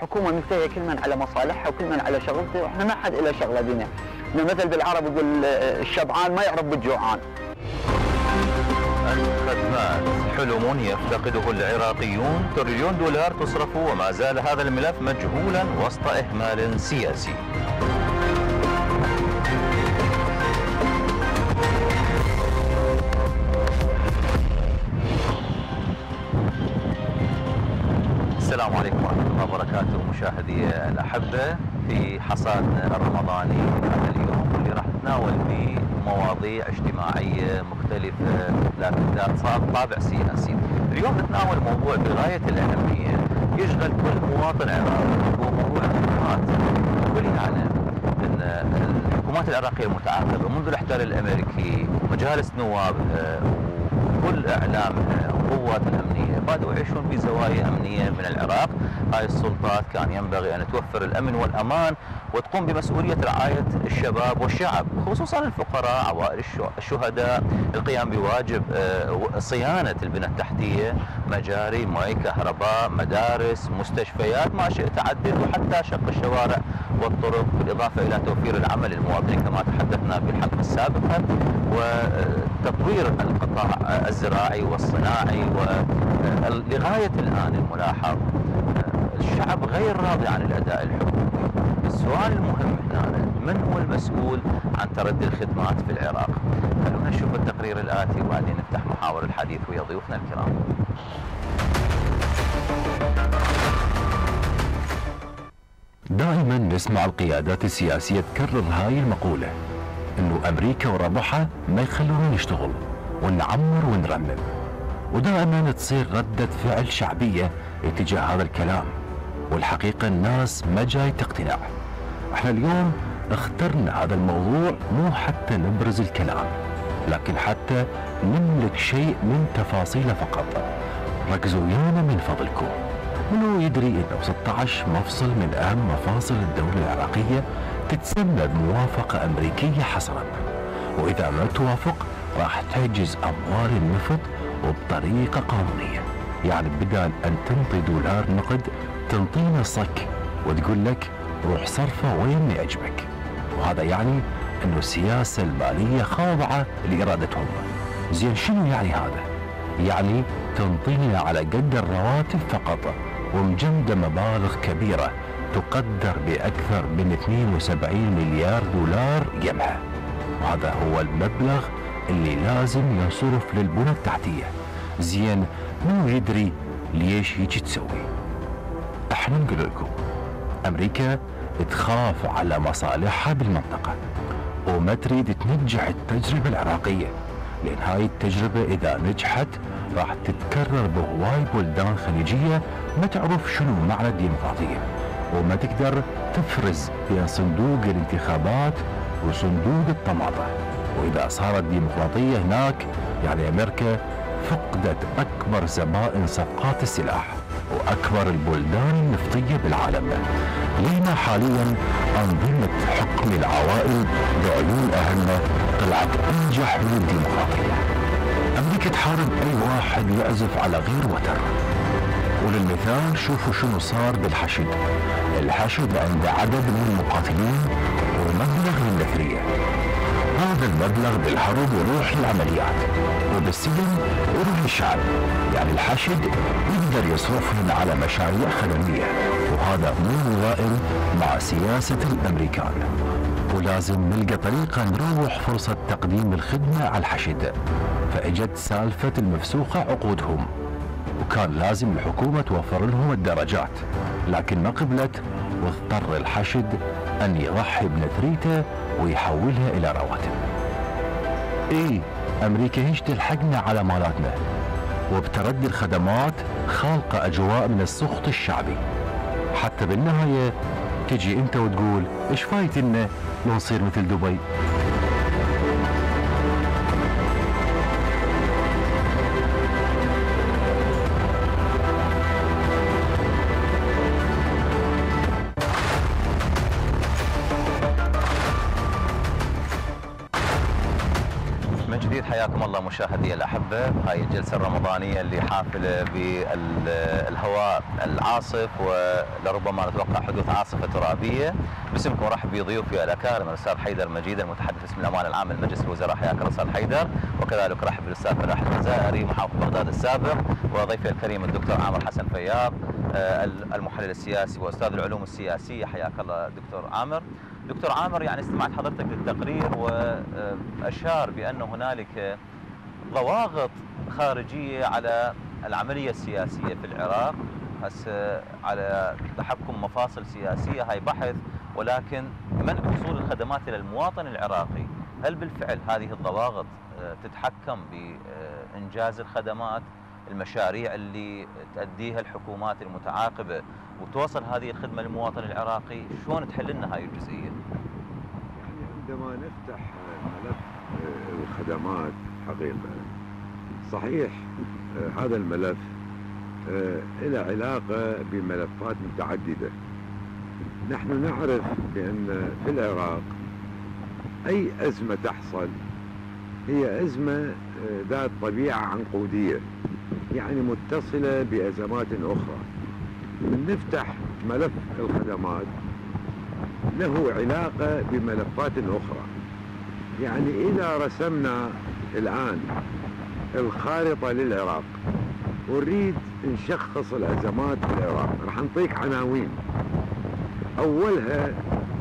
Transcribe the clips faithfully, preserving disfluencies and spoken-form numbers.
الحكومه منتهيه كل من على مصالحها وكل من على شغلته، واحنا ما حد له شغله بينا. مثل بالعرب يقول الشبعان ما يعرف بالجوعان. الخدمات حلم يفتقده العراقيون، تريليون دولار تصرف وما زال هذا الملف مجهولا وسط إهمال سياسي. السلام عليكم ورحمة الله وبركاته مشاهدي الأحبة في حصادنا الرمضاني هذا اليوم اللي راح نتناول فيه مواضيع اجتماعية مختلفة لكن ذات طابع سياسي. اليوم نتناول موضوع بغاية الأهمية يشغل كل مواطن عراقي، هو موضوع الحكومات. كل يعلم أن الحكومات العراقية المتعاقبة منذ الاحتلال الأمريكي ومجالس نوابها وكل إعلامها وقوات الأمنية بدأوا يعيشون في زوايا أمنية من العراق. هاي السلطات كان ينبغي أن توفر الأمن والأمان وتقوم بمسؤولية رعاية الشباب والشعب خصوصا الفقراء، عوائل الشهداء، القيام بواجب صيانة البنى التحتية، مجاري، ماء، كهرباء، مدارس، مستشفيات، ما شئت عدد، وحتى شق الشوارع والطرق، بالإضافة إلى توفير العمل للمواطنين كما تحدثنا في الحلقة السابقة، وتطوير القطاع الزراعي والصناعي. ولغاية الآن الملاحظ الشعب غير راضي عن الأداء الحكومي. السؤال المهم هنا من هو المسؤول عن تردي الخدمات في العراق؟ خلونا نشوف التقرير الآتي وبعدين نفتح محاور الحديث ويا ضيوفنا الكرام. دائما نسمع القيادات السياسية تكرر هاي المقولة انه امريكا وربحها ما يخلونا نشتغل ونعمر ونرمم، ودائما تصير ردة فعل شعبية اتجاه هذا الكلام، والحقيقة الناس ما جاي تقتنع. احنا اليوم اخترنا هذا الموضوع مو حتى نبرز الكلام لكن حتى نملك شيء من تفاصيله فقط. ركزوا ويانا من فضلكم. منو يدري انه ستة عشر مفصل من اهم مفاصل الدولة العراقية تتسمى بموافقة امريكية حصرا، واذا ما توافق راح تحجز اموال النفط وبطريقة قانونية. يعني بدال ان تنطي دولار نقد تنطينا صك وتقول لك روح صرفه وين ما يعجبك، وهذا يعني انه السياسة المالية خاضعة لارادتهم. زين شنو يعني هذا؟ يعني تنطينا على قد الرواتب فقط ومجمدة مبالغ كبيرة تقدر بأكثر من اثنين وسبعين مليار دولار يمها، وهذا هو المبلغ اللي لازم ينصرف للبنى التحتية. زين مو يدري ليش هيك تسوي؟ احنا نقول لكم امريكا تخاف على مصالحها بالمنطقة وما تريد تنجح التجربة العراقية، لان هاي التجربة اذا نجحت راح تتكرر بهواي بلدان خليجية ما تعرف شنو معنى الديمقراطية وما تقدر تفرز بين صندوق الانتخابات وصندوق الطماطة. واذا صارت ديمقراطية هناك يعني امريكا فقدت اكبر زبائن صفقات السلاح واكبر البلدان النفطية بالعالم. لينا حاليا انظمة حكم العوائل بعيون اهلنا طلعت انجح من الديمقراطية. امريكا تحارب اي واحد يعزف على غير وتر. وللمثال شوفوا شنو صار بالحشد. الحشد عند عدد من المقاتلين ومبلغ للنثرية، هذا المبلغ بالحرب يروح للعمليات وبالسجن يروح للشعب. يعني الحشد يقدر يصرفهم على مشاريع خدمية، وهذا مو موائم مع سياسة الامريكان. ولازم نلقى طريقة نروح فرصة تقديم الخدمة على الحشد. فاجت سالفة المفسوخة عقودهم، وكان لازم الحكومة توفر لهم الدرجات، لكن ما قبلت واضطر الحشد ان يضحي بنثريته ويحولها الى رواتب. ايه امريكا هيش تلحقنا على مالاتنا، وبتردي الخدمات خالقة اجواء من السخط الشعبي، حتى بالنهاية تجي انت وتقول ايش فايتنا لو نصير مثل دبي. حياكم حياكم الله مشاهدي الأحبة هاي الجلسة الرمضانية اللي حافلة بالهواء العاصف، ولربما نتوقع حدوث عاصفة ترابية. باسمكم رحب بضيوفي الأكارم الأستاذ حيدر مجيد المتحدث باسم الأمانة العامة لمجلس الوزراء، حياك الله أستاذ حيدر، وكذلك رحب بالأستاذ فلاح الجزائري محافظ بغداد السابق، وضيفي الكريم الدكتور عامر حسن فياض المحلل السياسي وأستاذ العلوم السياسية، حياك الله دكتور عامر. دكتور عامر، يعني استمعت حضرتك للتقرير وأشار بأن هنالك ضواغط خارجية على العملية السياسية في العراق، هسه على تحكم مفاصل سياسية، هاي بحث، ولكن منع وصول الخدمات إلى المواطن العراقي. هل بالفعل هذه الضواغط تتحكم بإنجاز الخدمات، المشاريع اللي تأديها الحكومات المتعاقبة وتوصل هذه الخدمة للمواطن العراقي؟ شلون تحل لنا هاي الجزئية؟ يعني عندما نفتح ملف الخدمات حقيقة صحيح هذا الملف له علاقة بملفات متعددة. نحن نعرف بأن في العراق أي أزمة تحصل هي أزمة ذات طبيعة عنقودية، يعني متصلة بأزمات أخرى. من نفتح ملف الخدمات له علاقة بملفات أخرى. يعني إذا رسمنا الآن الخارطة للعراق ونريد نشخص الأزمات في العراق، راح نعطيك عناوين. أولها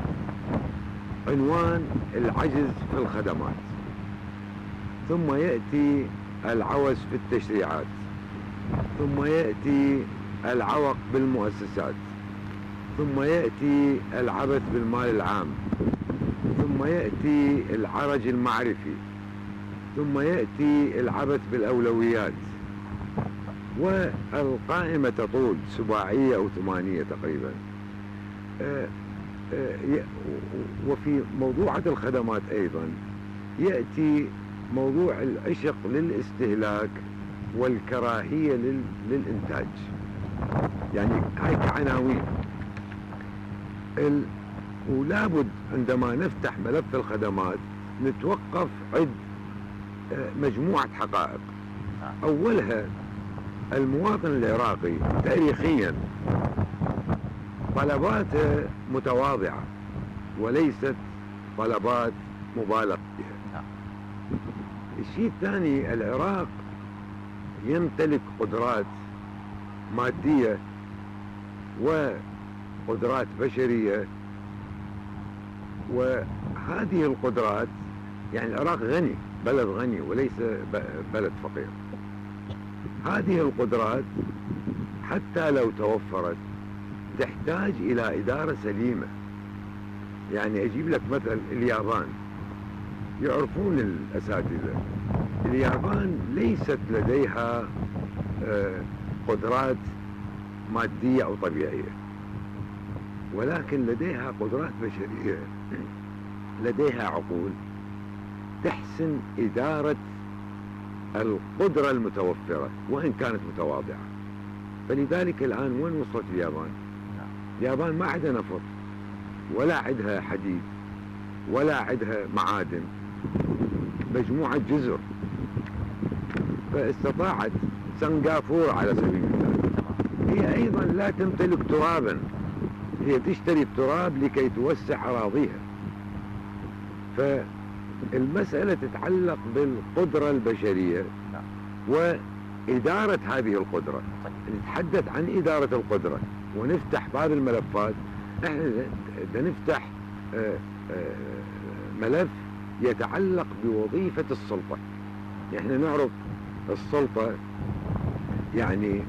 عنوان العجز في الخدمات، ثم يأتي العوز في التشريعات، ثم يأتي العوق بالمؤسسات، ثم يأتي العبث بالمال العام، ثم يأتي العرج المعرفي، ثم يأتي العبث بالأولويات، والقائمة تطول سباعية أو ثمانية تقريبا. وفي موضوعة الخدمات أيضا يأتي موضوع العشق للاستهلاك والكراهية للإنتاج. يعني هاي كعناوين. ولابد عندما نفتح ملف الخدمات نتوقف عند مجموعة حقائق. أولها المواطن العراقي تاريخيا طلباته متواضعة وليست طلبات مبالغ فيها. الشيء الثاني، العراق يمتلك قدرات مادية وقدرات بشرية، وهذه القدرات يعني العراق غني، بلد غني وليس بلد فقير. هذه القدرات حتى لو توفرت تحتاج إلى إدارة سليمة. يعني أجيب لك مثل اليابان، يعرفون الأساتذة اليابان ليست لديها قدرات مادية أو طبيعية، ولكن لديها قدرات بشرية، لديها عقول تحسن إدارة القدرة المتوفرة وإن كانت متواضعة. فلذلك الآن وين وصلت اليابان؟ اليابان ما عندها نفط ولا عندها حديد ولا عندها معادن، مجموعة جزر. فاستطاعت سنغافورة على سبيل المثال، هي أيضا لا تمتلك ترابا، هي تشتري التراب لكي توسع أراضيها. فالمسألة تتعلق بالقدرة البشرية وإدارة هذه القدرة. نتحدث عن إدارة القدرة ونفتح بعض الملفات. احنا نفتح ملف يتعلق بوظيفة السلطة. احنا نعرف السلطة يعني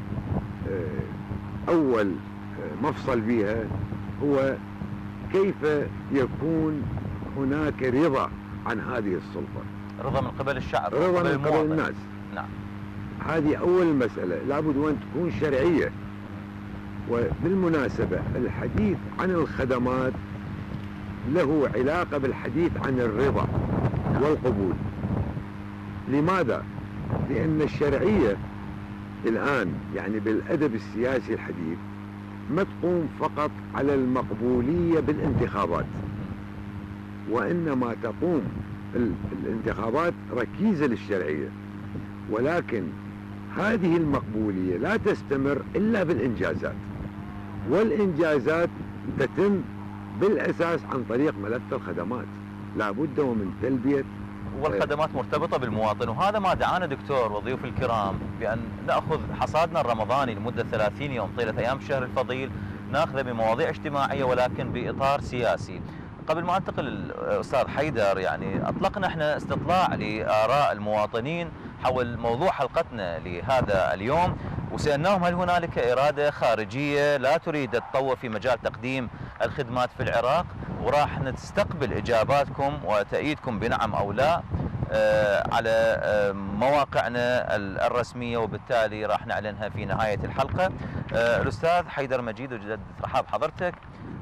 أول مفصل بها هو كيف يكون هناك رضا عن هذه السلطة، رضا من قبل الشعب، رضا من قبل الناس. نعم، هذه أول مسألة، لابد أن تكون شرعية. وبالمناسبة الحديث عن الخدمات له علاقة بالحديث عن الرضا والقبول. لماذا؟ لأن الشرعية الآن يعني بالأدب السياسي الحديث ما تقوم فقط على المقبولية بالانتخابات، وإنما تقوم الانتخابات ركيزة للشرعية، ولكن هذه المقبولية لا تستمر إلا بالإنجازات، والإنجازات تتم بالأساس عن طريق ملف الخدمات، لا بد ومن تلبية. والخدمات مرتبطة بالمواطن، وهذا ما دعانا دكتور وضيوف الكرام بأن نأخذ حصادنا الرمضاني لمدة ثلاثين يوم طيلة أيام الشهر الفضيل، ناخذه بمواضيع اجتماعية ولكن بإطار سياسي. قبل ما انتقل الأستاذ حيدر، يعني أطلقنا احنا استطلاع لآراء المواطنين حول موضوع حلقتنا لهذا اليوم، وسألناهم هل هنالك إرادة خارجية لا تريد تطور في مجال تقديم الخدمات في العراق، وراح نستقبل إجاباتكم وتأييدكم بنعم أو لا على مواقعنا الرسمية، وبالتالي راح نعلنها في نهاية الحلقة. الأستاذ حيدر مجيد، وجدد رحاب حضرتك.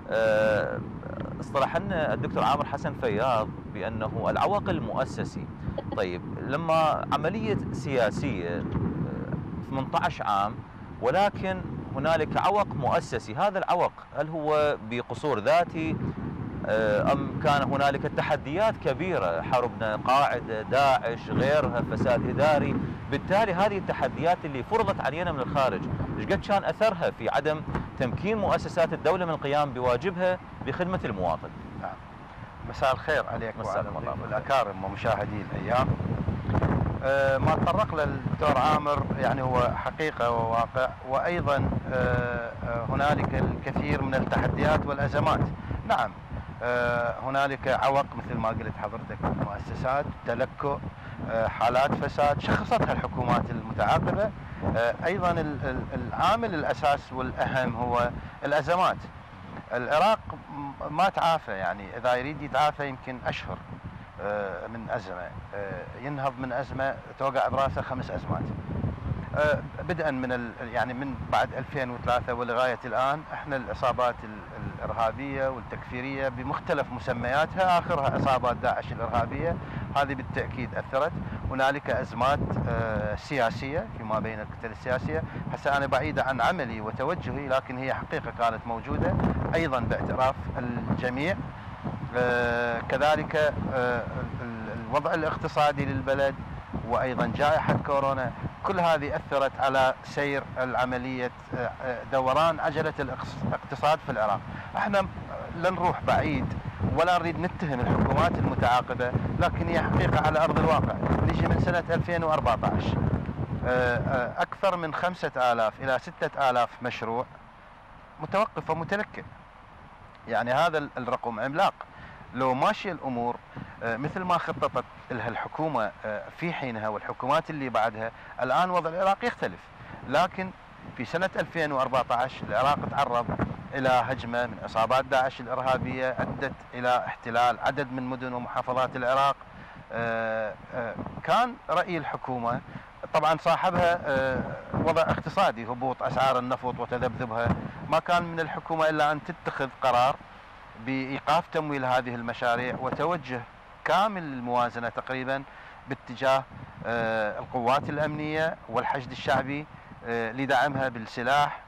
اصطلح لنا الدكتور عامر حسن فياض بأنه العوق المؤسسي. طيب، لما عملية سياسية ثمانية عشر عام ولكن هنالك عوق مؤسسي، هذا العوق هل هو بقصور ذاتي أم كان هنالك تحديات كبيرة، حرب قاعدة، داعش، غيرها، فساد إداري؟ بالتالي هذه التحديات اللي فرضت علينا من الخارج ايش قد كان أثرها في عدم تمكين مؤسسات الدولة من القيام بواجبها بخدمة المواطن؟ نعم. مساء الخير عليك وعلى الأكارم ومشاهدي الأيام. أه ما تطرق له الدكتور عامر يعني هو حقيقة وواقع، وأيضا أه هنالك الكثير من التحديات والأزمات. نعم، أه هنالك عوق مثل ما قلت حضرتك، مؤسسات تلكؤ، أه حالات فساد شخصتها الحكومات المتعاقبة. أه أيضا العامل الأساس والأهم هو الأزمات. العراق ما تعافى، يعني إذا يريد يتعافى يمكن أشهر من أزمة، ينهض من أزمة توقع براسه خمس أزمات، بدءا من يعني من بعد ألفين وثلاثة ولغاية الآن. احنا الإصابات الإرهابية والتكفيرية بمختلف مسمياتها، آخرها إصابات داعش الإرهابية، هذه بالتأكيد أثرت. هنالك أزمات سياسية فيما بين الكتل السياسية، هسه أنا بعيدة عن عملي وتوجهي، لكن هي حقيقة كانت موجودة أيضا باعتراف الجميع. آه كذلك آه الوضع الاقتصادي للبلد، وأيضا جائحة كورونا، كل هذه أثرت على سير العملية آه دوران عجلة الاقتصاد في العراق. احنا لن نروح بعيد ولا نريد نتهم الحكومات المتعاقبة، لكن هي حقيقة على أرض الواقع. نجي من سنة ألفين وأربعة عشر آه أكثر من خمسة آلاف إلى ستة آلاف مشروع متوقف ومتلكئ، يعني هذا الرقم عملاق. لو ماشي الأمور مثل ما خططت لها الحكومة في حينها والحكومات اللي بعدها، الآن وضع العراق يختلف. لكن في سنة ألفين وأربعة عشر العراق تعرض إلى هجمة من عصابات داعش الإرهابية أدت إلى احتلال عدد من مدن ومحافظات العراق. كان رأي الحكومة طبعا صاحبها وضع اقتصادي، هبوط أسعار النفط وتذبذبها، ما كان من الحكومة إلا أن تتخذ قرار بإيقاف تمويل هذه المشاريع وتوجه كامل الموازنة تقريبا باتجاه القوات الأمنية والحشد الشعبي لدعمها بالسلاح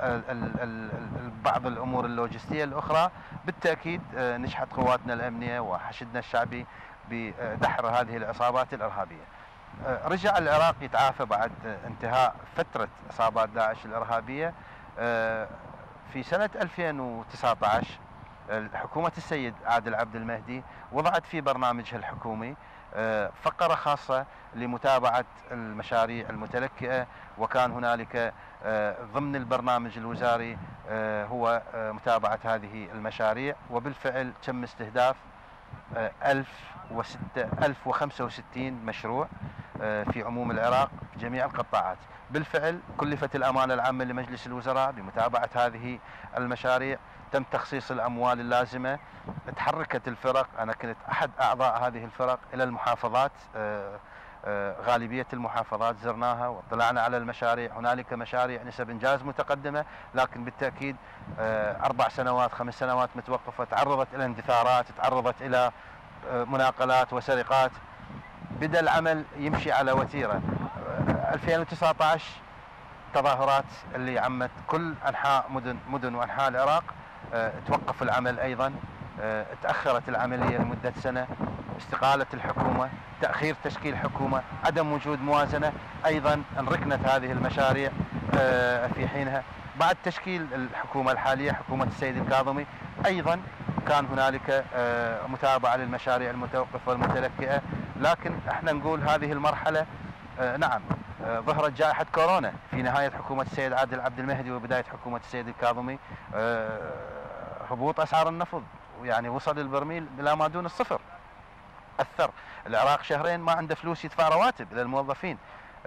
وبعض الأمور اللوجستية الأخرى. بالتأكيد نجحت قواتنا الأمنية وحشدنا الشعبي بدحر هذه العصابات الإرهابية. رجع العراق يتعافى بعد انتهاء فترة عصابات داعش الإرهابية. في سنة ألفين وتسعة عشر حكومة السيد عادل عبد المهدي وضعت في برنامجها الحكومي فقرة خاصة لمتابعة المشاريع المتلكئة، وكان هنالك ضمن البرنامج الوزاري هو متابعة هذه المشاريع، وبالفعل تم استهداف ألف وخمسة وستين مشروع في عموم العراق في جميع القطاعات. بالفعل كلفت الأمانة العامة لمجلس الوزراء بمتابعة هذه المشاريع، تم تخصيص الأموال اللازمة، تحركت الفرق، أنا كنت أحد أعضاء هذه الفرق إلى المحافظات، غالبية المحافظات زرناها واطلعنا على المشاريع. هنالك مشاريع نسب إنجاز متقدمة، لكن بالتأكيد أربع سنوات خمس سنوات متوقفة، تعرضت إلى اندثارات، تعرضت إلى مناقلات وسرقات. بدأ العمل يمشي على وتيرة. ألفين وتسعة عشر تظاهرات اللي عمت كل أنحاء مدن مدن وأنحاء العراق، توقف العمل أيضا، تأخرت العملية لمدة سنة. استقالة الحكومة، تأخير تشكيل حكومة، عدم وجود موازنة، أيضا انركنت هذه المشاريع في حينها. بعد تشكيل الحكومة الحالية حكومة السيد الكاظمي أيضا كان هنالك متابعة للمشاريع المتوقفة والمتلكئة، لكن احنا نقول هذه المرحلة نعم ظهرت جائحة كورونا في نهاية حكومة السيد عادل عبد المهدي وبداية حكومة السيد الكاظمي، هبوط أسعار النفط يعني وصل البرميل إلى ما دون الصفر، أثر. العراق شهرين ما عنده فلوس يدفع رواتب للموظفين،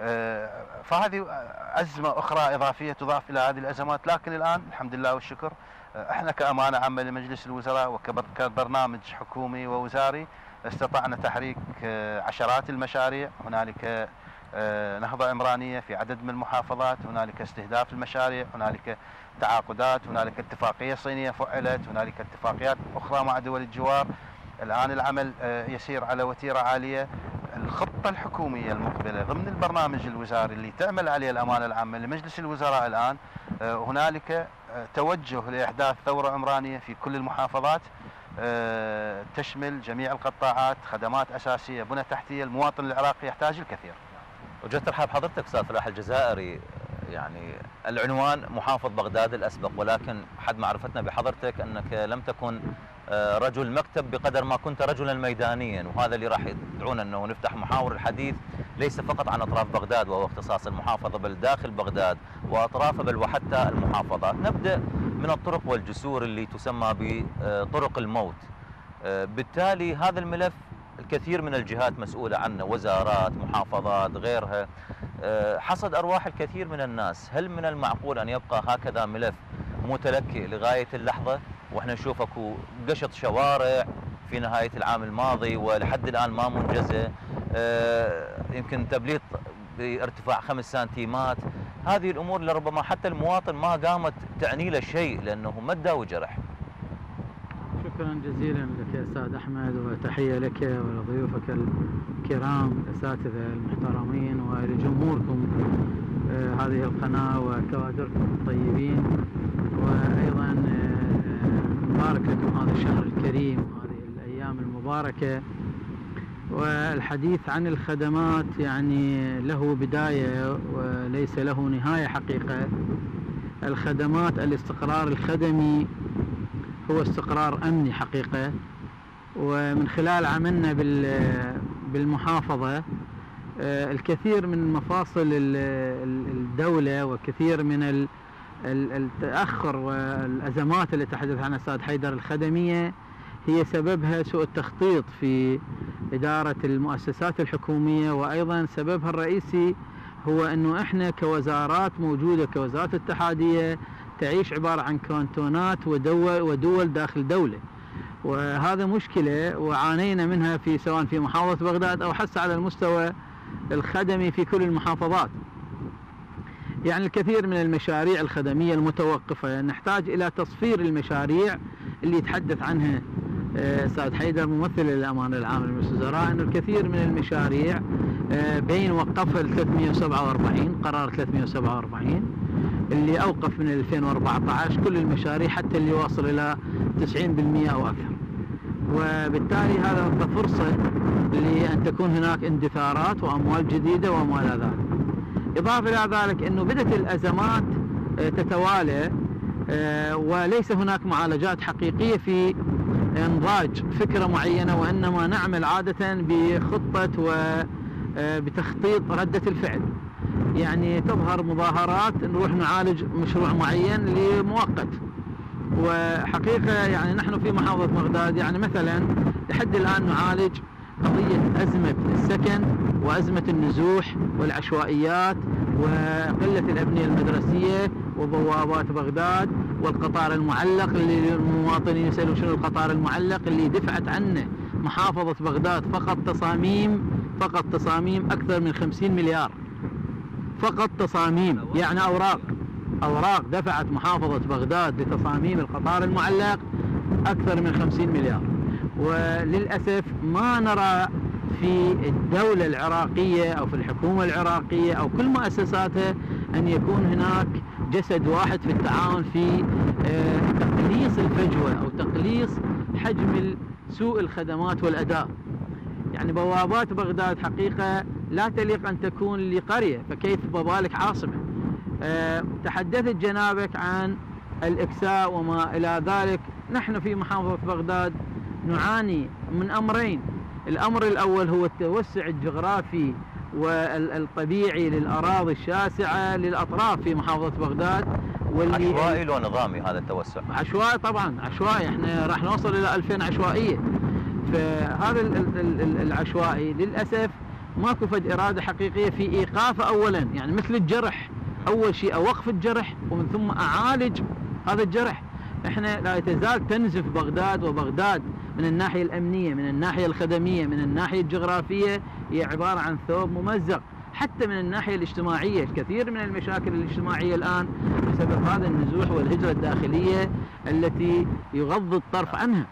فهذه أزمة أخرى إضافية تضاف إلى هذه الأزمات. لكن الآن الحمد لله والشكر احنا كأمانة عامة لمجلس الوزراء وكبرنامج حكومي ووزاري استطعنا تحريك عشرات المشاريع. هنالك نهضة عمرانية في عدد من المحافظات، هنالك استهداف المشاريع، هنالك تعاقدات، هنالك اتفاقية صينية فعلت، هنالك اتفاقيات أخرى مع دول الجوار. الآن العمل يسير على وتيرة عالية. الخطة الحكومية المقبلة ضمن البرنامج الوزاري اللي تعمل عليه الأمانة العامة لمجلس الوزراء الآن، هنالك توجه لإحداث ثورة عمرانية في كل المحافظات تشمل جميع القطاعات، خدمات أساسية، بنى تحتية. المواطن العراقي يحتاج الكثير. وجدت ترحب حضرتك أستاذ فلاح الجزائري، يعني العنوان محافظ بغداد الأسبق، ولكن حد معرفتنا بحضرتك أنك لم تكن رجل مكتب بقدر ما كنت رجلا ميدانيا، وهذا اللي راح يدعونا أنه نفتح محاور الحديث ليس فقط عن أطراف بغداد وهو اختصاص المحافظة، بل داخل بغداد وأطرافه، بل وحتى المحافظات. نبدأ من الطرق والجسور اللي تسمى بطرق الموت. بالتالي هذا الملف الكثير من الجهات مسؤولة عنه، وزارات، محافظات، غيرها، حصد أرواح الكثير من الناس. هل من المعقول أن يبقى هكذا ملف متلكئ لغاية اللحظة؟ وإحنا نشوف أكو قشط شوارع في نهاية العام الماضي ولحد الآن ما منجزة، يمكن تبليط بارتفاع خمس سنتيمات. هذه الأمور لربما حتى المواطن ما قامت تعني له شيء لأنه مدى وجرح. شكرا جزيلا لك يا أستاذ أحمد، وتحية لك ولضيوفك الكرام الأساتذة المحترمين ولجمهوركم هذه القناة وكوادركم الطيبين، وأيضا مبارك لكم هذا الشهر الكريم وهذه الأيام المباركة. والحديث عن الخدمات يعني له بداية وليس له نهاية حقيقة. الخدمات، الاستقرار الخدمي هو استقرار أمني حقيقة، ومن خلال عملنا بالمحافظة الكثير من مفاصل الدولة وكثير من التأخر والأزمات اللي تحدث عنها الأستاذ حيدر الخدمية هي سببها سوء التخطيط في إدارة المؤسسات الحكومية، وأيضا سببها الرئيسي هو أنه إحنا كوزارات موجودة كوزارات اتحادية تعيش عبارة عن كانتونات ودول, ودول داخل دولة، وهذا مشكلة وعانينا منها في سواء في محافظة بغداد أو حتى على المستوى الخدمي في كل المحافظات. يعني الكثير من المشاريع الخدمية المتوقفة نحتاج إلى تصفير المشاريع اللي يتحدث عنها أستاذ حيدر ممثل الأمانة العامة لمجلس الوزراء، أنه الكثير من المشاريع بين وقفها ثلاثمئة وسبعة وأربعين قرار ثلاثمئة وسبعة وأربعين اللي أوقف من ألفين وأربعة عشر كل المشاريع حتى اللي واصل إلى تسعين بالمئة أو أكثر، وبالتالي هذا فرصة لأن تكون هناك اندثارات وأموال جديدة وأموال ذلك. إضافة إلى ذلك أنه بدأت الأزمات تتوالى وليس هناك معالجات حقيقية في إنضاج فكرة معينة، وإنما نعمل عادة بخطة وبتخطيط ردة الفعل. يعني تظهر مظاهرات نروح نعالج مشروع معين لمؤقت، وحقيقة يعني نحن في محافظة بغداد يعني مثلا لحد الآن نعالج قضية أزمة السكن وأزمة النزوح والعشوائيات وقلة الأبنية المدرسية وبوابات بغداد والقطار المعلق اللي المواطنين يسألون شنو القطار المعلق اللي دفعت عنه محافظة بغداد فقط تصاميم فقط تصاميم أكثر من خمسين مليار، فقط تصاميم يعني أوراق أوراق دفعت محافظة بغداد لتصاميم القطار المعلق أكثر من خمسين مليار. وللأسف ما نرى في الدولة العراقية أو في الحكومة العراقية أو كل مؤسساتها أن يكون هناك جسد واحد في التعاون في تقليص الفجوة أو تقليص حجم سوء الخدمات والأداء. يعني بوابات بغداد حقيقة لا تليق أن تكون لقرية، فكيف ببالك عاصمة. أه تحدثت جنابك عن الإكساء وما إلى ذلك. نحن في محافظة بغداد نعاني من أمرين. الأمر الأول هو التوسع الجغرافي والطبيعي للأراضي الشاسعة للأطراف في محافظة بغداد، واللي عشوائي لو نظامي هذا التوسع؟ عشوائي طبعا، عشوائي. احنا راح نوصل إلى ألفين عشوائية. فهذا العشوائي للأسف ماكو فد إرادة حقيقية في إيقافه أولا، يعني مثل الجرح، أول شيء أوقف الجرح ومن ثم أعالج هذا الجرح. احنا لا تزال تنزف بغداد، وبغداد من الناحية الأمنية، من الناحية الخدمية، من الناحية الجغرافية هي عبارة عن ثوب ممزق. حتى من الناحية الاجتماعية الكثير من المشاكل الاجتماعية الآن بسبب هذا النزوح والهجرة الداخلية التي يغض الطرف عنها.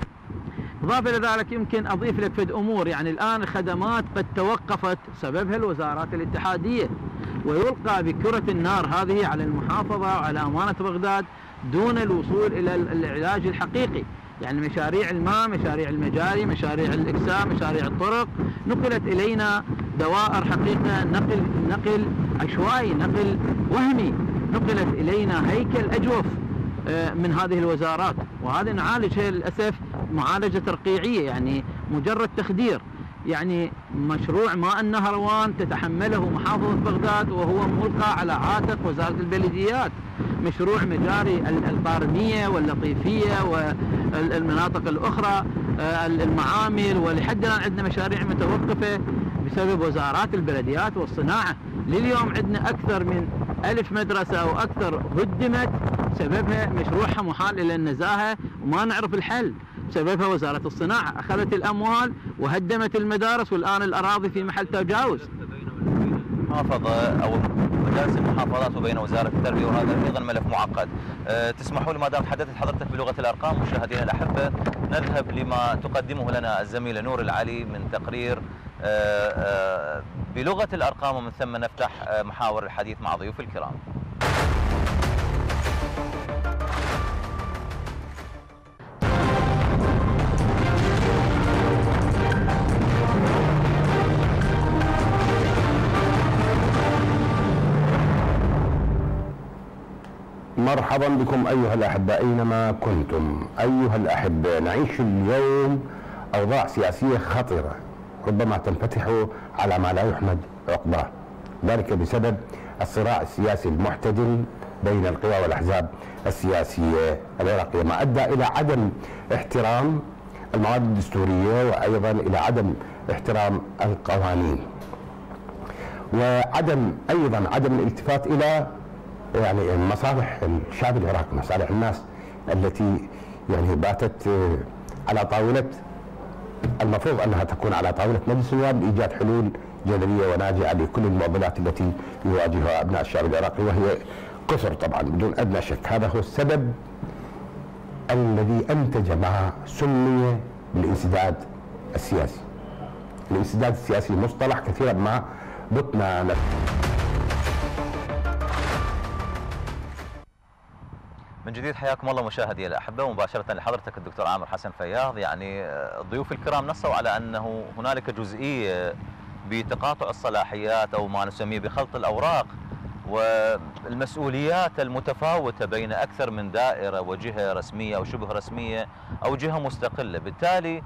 إضافة إلى ذلك يمكن أضيف لك فد أمور. يعني الآن الخدمات قد توقفت سببها الوزارات الاتحادية، ويلقى بكرة النار هذه على المحافظة وعلى أمانة بغداد دون الوصول إلى العلاج الحقيقي. يعني مشاريع الماء، مشاريع المجاري، مشاريع الإكساء، مشاريع الطرق نقلت إلينا دوائر حقيقة نقل نقل عشوائي، نقل وهمي، نقلت إلينا هيكل أجوف من هذه الوزارات، وهذا نعالجها للأسف معالجة ترقيعية، يعني مجرد تخدير. يعني مشروع ماء النهروان تتحمله محافظة بغداد وهو ملقى على عاتق وزارة البلديات. مشروع مجاري القارنية واللطيفية والمناطق الأخرى، المعامل، ولحد الآن عندنا مشاريع متوقفة بسبب وزارات البلديات والصناعة. لليوم عندنا أكثر من ألف مدرسة أو أكثر هدمت سببها مشروعها محال إلى النزاهة، وما نعرف الحل. سببها وزارة الصناعة أخذت الأموال وهدمت المدارس، والآن الأراضي في محل تجاوز. محافظة أو مجالس المحافظات وبين وزارة التربية، وهذا أيضا ملف معقد. أه تسمحوا لي ما دام تحدثت حضرتك بلغة الأرقام مشاهدينا الأحبة، نذهب لما تقدمه لنا الزميلة نور العلي من تقرير أه أه بلغة الأرقام، ومن ثم نفتح محاور الحديث مع ضيوف الكرام. مرحبا بكم أيها الأحبة أينما كنتم. أيها الأحبة، نعيش اليوم أوضاع سياسية خطرة ربما تنفتح على ما لا يحمد عقباه، ذلك بسبب الصراع السياسي المحتدل بين القوى والأحزاب السياسية العراقية، ما أدى إلى عدم احترام المواد الدستورية وأيضا إلى عدم احترام القوانين، وعدم أيضا عدم الالتفات إلى يعني مصالح الشعب العراقي، مصالح الناس التي يعني باتت على طاولة، المفروض أنها تكون على طاولة مجلس النواب لإيجاد حلول جذرية وناجعة لكل المعضلات التي يواجهها أبناء الشعب العراقي، وهي كثر طبعا بدون أدنى شك. هذا هو السبب الذي أنتج ما سمي بالانسداد السياسي. الانسداد السياسي مصطلح كثيرا ما بطنا. من جديد حياكم الله مشاهدي الأحبة، مباشرة لحضرتك الدكتور عامر حسن فياض. يعني الضيوف الكرام نصوا على أنه هنالك جزئية بتقاطع الصلاحيات أو ما نسميه بخلط الأوراق والمسؤوليات المتفاوتة بين أكثر من دائرة وجهة رسمية أو شبه رسمية أو جهة مستقلة، بالتالي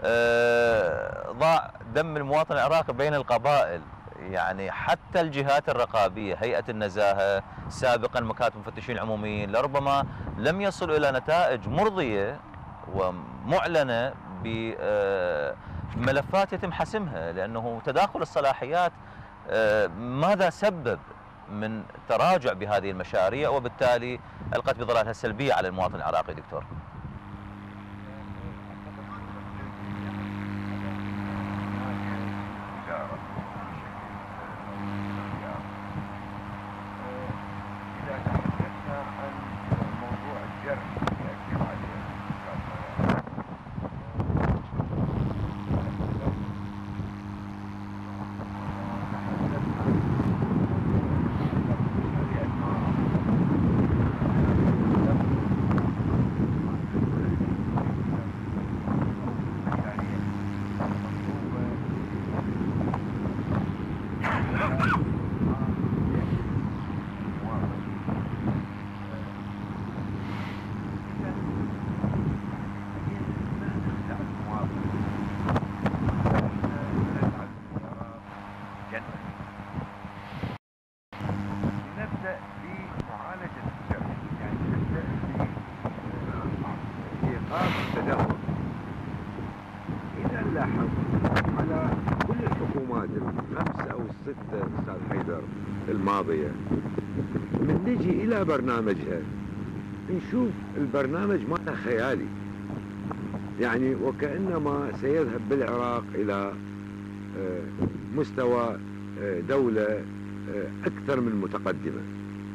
ضاع دم المواطن العراقي بين القبائل. يعني حتى الجهات الرقابية، هيئة النزاهة سابقا، مكاتب المفتشين العموميين، لربما لم يصلوا إلى نتائج مرضية ومعلنة بملفات يتم حسمها، لأنه تداخل الصلاحيات ماذا سبب من تراجع بهذه المشاريع وبالتالي ألقت بظلالها السلبية على المواطن العراقي دكتور؟ الماضية من نجي إلى برنامجها نشوف البرنامج مالها خيالي، يعني وكأنما سيذهب بالعراق إلى مستوى دولة أكثر من متقدمة.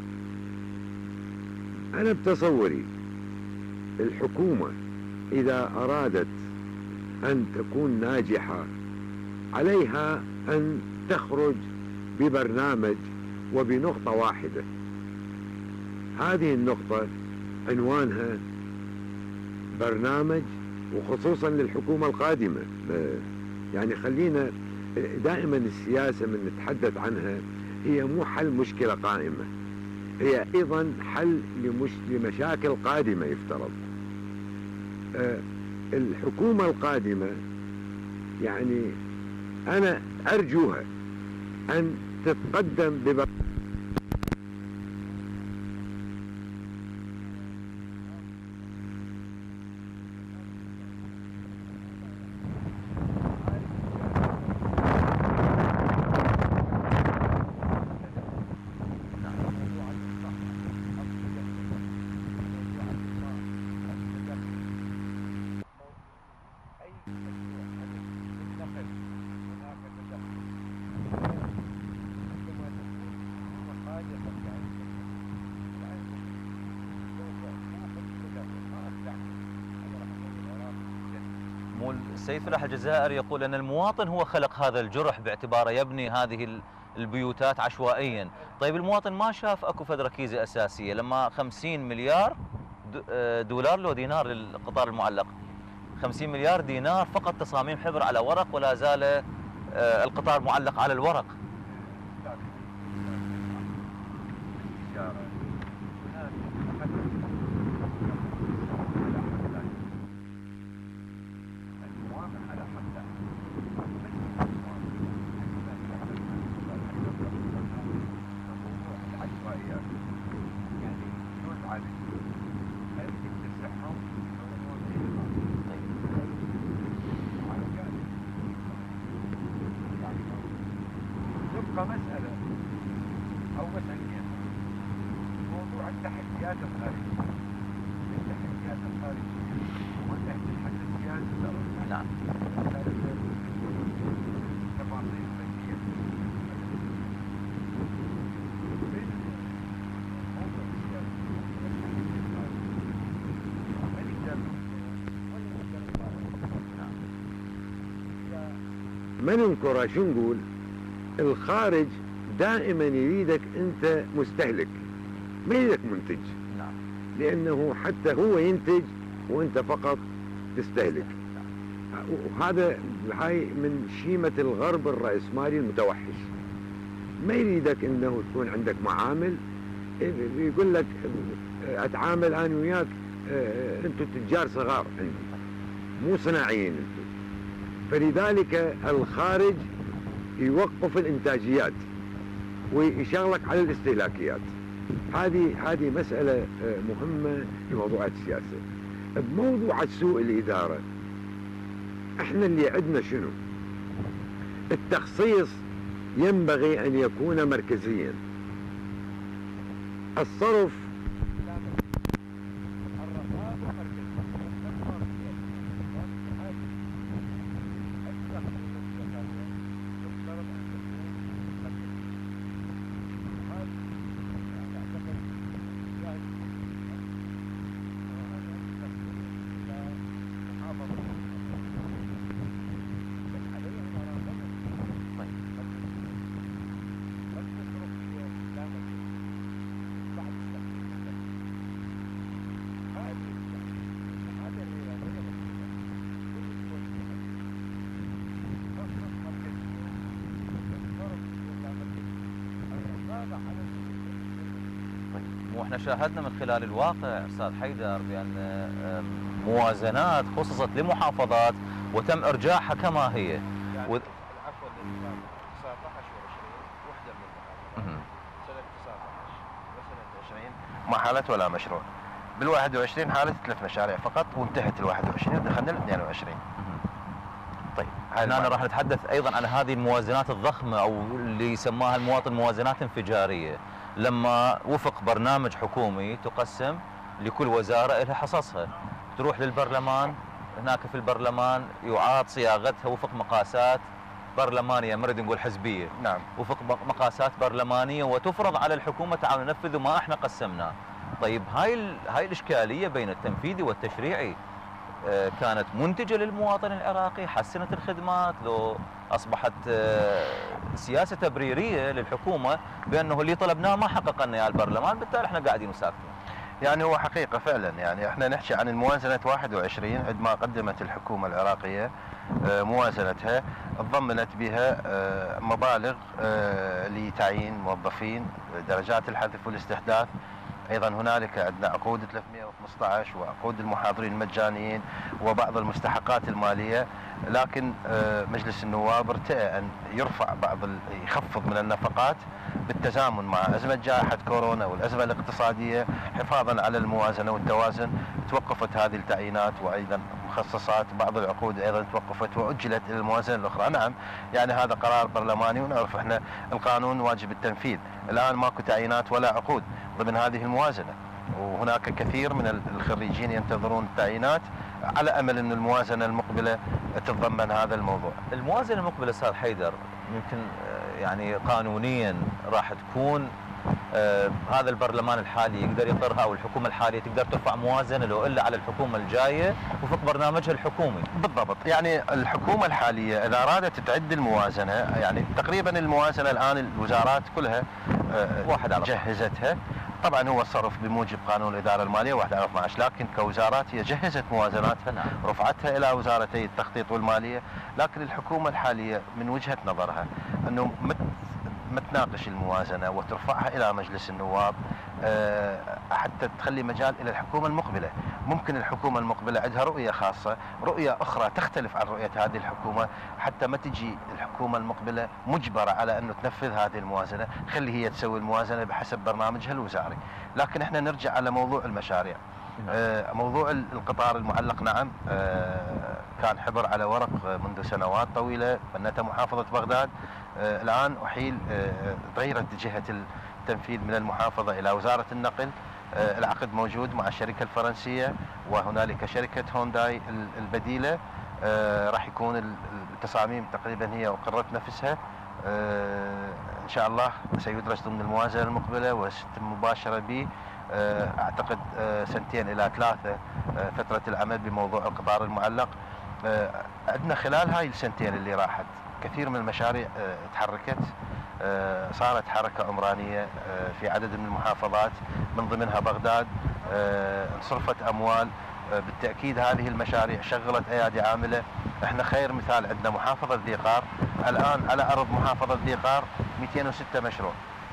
أنا بتصوري الحكومة إذا أرادت أن تكون ناجحة عليها أن تخرج ببرنامج وبنقطة واحدة. هذه النقطة عنوانها برنامج، وخصوصا للحكومة القادمة. يعني خلينا دائما السياسة من نتحدث عنها هي مو حل مشكلة قائمة، هي أيضا حل لمش لمشاكل قادمة يفترض. أه الحكومة القادمة يعني أنا أرجوها أن تتقدم ببرنامج السيد فلاح الجزائري يقول أن المواطن هو خلق هذا الجرح باعتباره يبني هذه البيوتات عشوائيا. طيب المواطن ما شاف اكو فد ركيزة أساسية لما خمسين مليار دولار لو دينار للقطار المعلق، خمسين مليار دينار فقط تصاميم حبر على ورق، ولا زال القطار معلق على الورق. مسألة أو مسألتين. موضوع التحديات الخارجية، التحديات الخارجية والتحديات الداخلية. نعم. تفاصيل فنية. ما ننكر شو نقول؟ الخارج دائما يريدك انت مستهلك، ما يريدك منتج. نعم. لانه حتى هو ينتج وانت فقط تستهلك. وهذا هاي من شيمة الغرب الرأسمالي المتوحش. ما يريدك انه تكون عندك معامل، يقول لك اتعامل انا وياك انتم تجار صغار عندي، مو صناعيين انتم. فلذلك الخارج يوقف الانتاجيات ويشغلك على الاستهلاكيات. هذه هذه مسألة مهمة في موضوع السياسة. بموضوع سوء الإدارة احنا اللي عندنا شنو؟ التخصيص ينبغي أن يكون مركزيا. الصرف واحنا شاهدنا من خلال الواقع استاذ حيدر بان موازنات خصصت لمحافظات وتم ارجاعها كما هي. يعني و... عفوا تسعطعش وعشرين وحده من المحافظات سنه تسعطعش وسنه عشرين ما حالت ولا مشروع. بال واحد وعشرين حالت ثلاث مشاريع فقط وانتهت ال واحد وعشرين ودخلنا ال اثنين وعشرين. طيب احنا راح نتحدث ايضا عن هذه الموازنات الضخمه او اللي يسماها المواطن موازنات انفجاريه، لما وفق برنامج حكومي تقسم لكل وزاره لها حصصها، تروح للبرلمان، هناك في البرلمان يعاد صياغتها وفق مقاسات برلمانيه، ما نريد نقول حزبيه، نعم، وفق مقاسات برلمانيه وتفرض على الحكومه تعالوا ننفذوا ما احنا قسمناه. طيب هاي ال... هاي الاشكاليه بين التنفيذي والتشريعي آه كانت منتجه للمواطن العراقي، حسنت الخدمات، لو اصبحت آه سياسه تبريريه للحكومه بانه اللي طلبناه ما حقق لنا اياه البرلمان، بالتالي احنا قاعدين وساكتين. يعني هو حقيقة فعلا، يعني احنا نحكي عن الموازنة واحد وعشرين عندما قدمت الحكومة العراقية موازنتها تضمنت بها مبالغ لتعيين موظفين، درجات الحذف والاستحداث، ايضا هنالك عندنا عقود ثلاثمئة وخمسة عشر وعقود المحاضرين المجانيين وبعض المستحقات المالية، لكن مجلس النواب ارتأى ان يرفع بعض يخفض من النفقات بالتزامن مع أزمة جائحة كورونا والأزمة الاقتصادية حفاظا على الموازنة والتوازن. توقفت هذه التعيينات وأيضا مخصصات بعض العقود أيضا توقفت وأجلت إلى الموازنة الأخرى. نعم، يعني هذا قرار برلماني ونعرف احنا القانون واجب التنفيذ. الآن ماكو تعيينات ولا عقود ضمن هذه الموازنة، وهناك كثير من الخريجين ينتظرون التعيينات على أمل أن الموازنة المقبلة تتضمن هذا الموضوع. الموازنة المقبلة أستاذ حيدر يمكن يعني قانونيا راح تكون آه هذا البرلمان الحالي يقدر يقرها او الحكومه الحاليه تقدر ترفع موازنه لو الا على الحكومه الجايه وفق برنامجها الحكومي. بالضبط، يعني الحكومه الحاليه اذا ارادت تعد الموازنه، يعني تقريبا الموازنه الان الوزارات كلها آه واحد على جهزتها. طبعا هو الصرف بموجب قانون الاداره الماليه واحد على اثني عشر، لكن كوزارات هي جهزت موازناتها، نعم. رفعتها الى وزارتي التخطيط والماليه، لكن الحكومه الحاليه من وجهه نظرها انه مت ما تناقش الموازنة وترفعها إلى مجلس النواب حتى تخلي مجال إلى الحكومة المقبلة. ممكن الحكومة المقبلة عندها رؤية خاصة، رؤية أخرى تختلف عن رؤية هذه الحكومة، حتى ما تجي الحكومة المقبلة مجبرة على أنه تنفذ هذه الموازنة، خلي هي تسوي الموازنة بحسب برنامجها الوزاري. لكن احنا نرجع على موضوع المشاريع. موضوع القطار المعلق، نعم كان حبر على ورق منذ سنوات طويلة فنتها محافظة بغداد، الآن أحيل تغيرت جهة التنفيذ من المحافظة إلى وزارة النقل. العقد موجود مع الشركة الفرنسية وهنالك شركة هونداي البديلة، راح يكون التصاميم تقريبا هي أقرت نفسها، إن شاء الله سيدرج ضمن الموازنة المقبلة وستتم مباشرة به أعتقد سنتين إلى ثلاثة فترة العمل بموضوع القطار المعلق. عندنا خلال هاي السنتين اللي راحت كثير من المشاريع تحركت، صارت حركة عمرانية في عدد من المحافظات من ضمنها بغداد، انصرفت أموال. بالتأكيد هذه المشاريع شغلت أيادي عاملة. احنا خير مثال عندنا محافظة ذي قار، الآن على أرض محافظة ذي قار مئتين وستة مشروع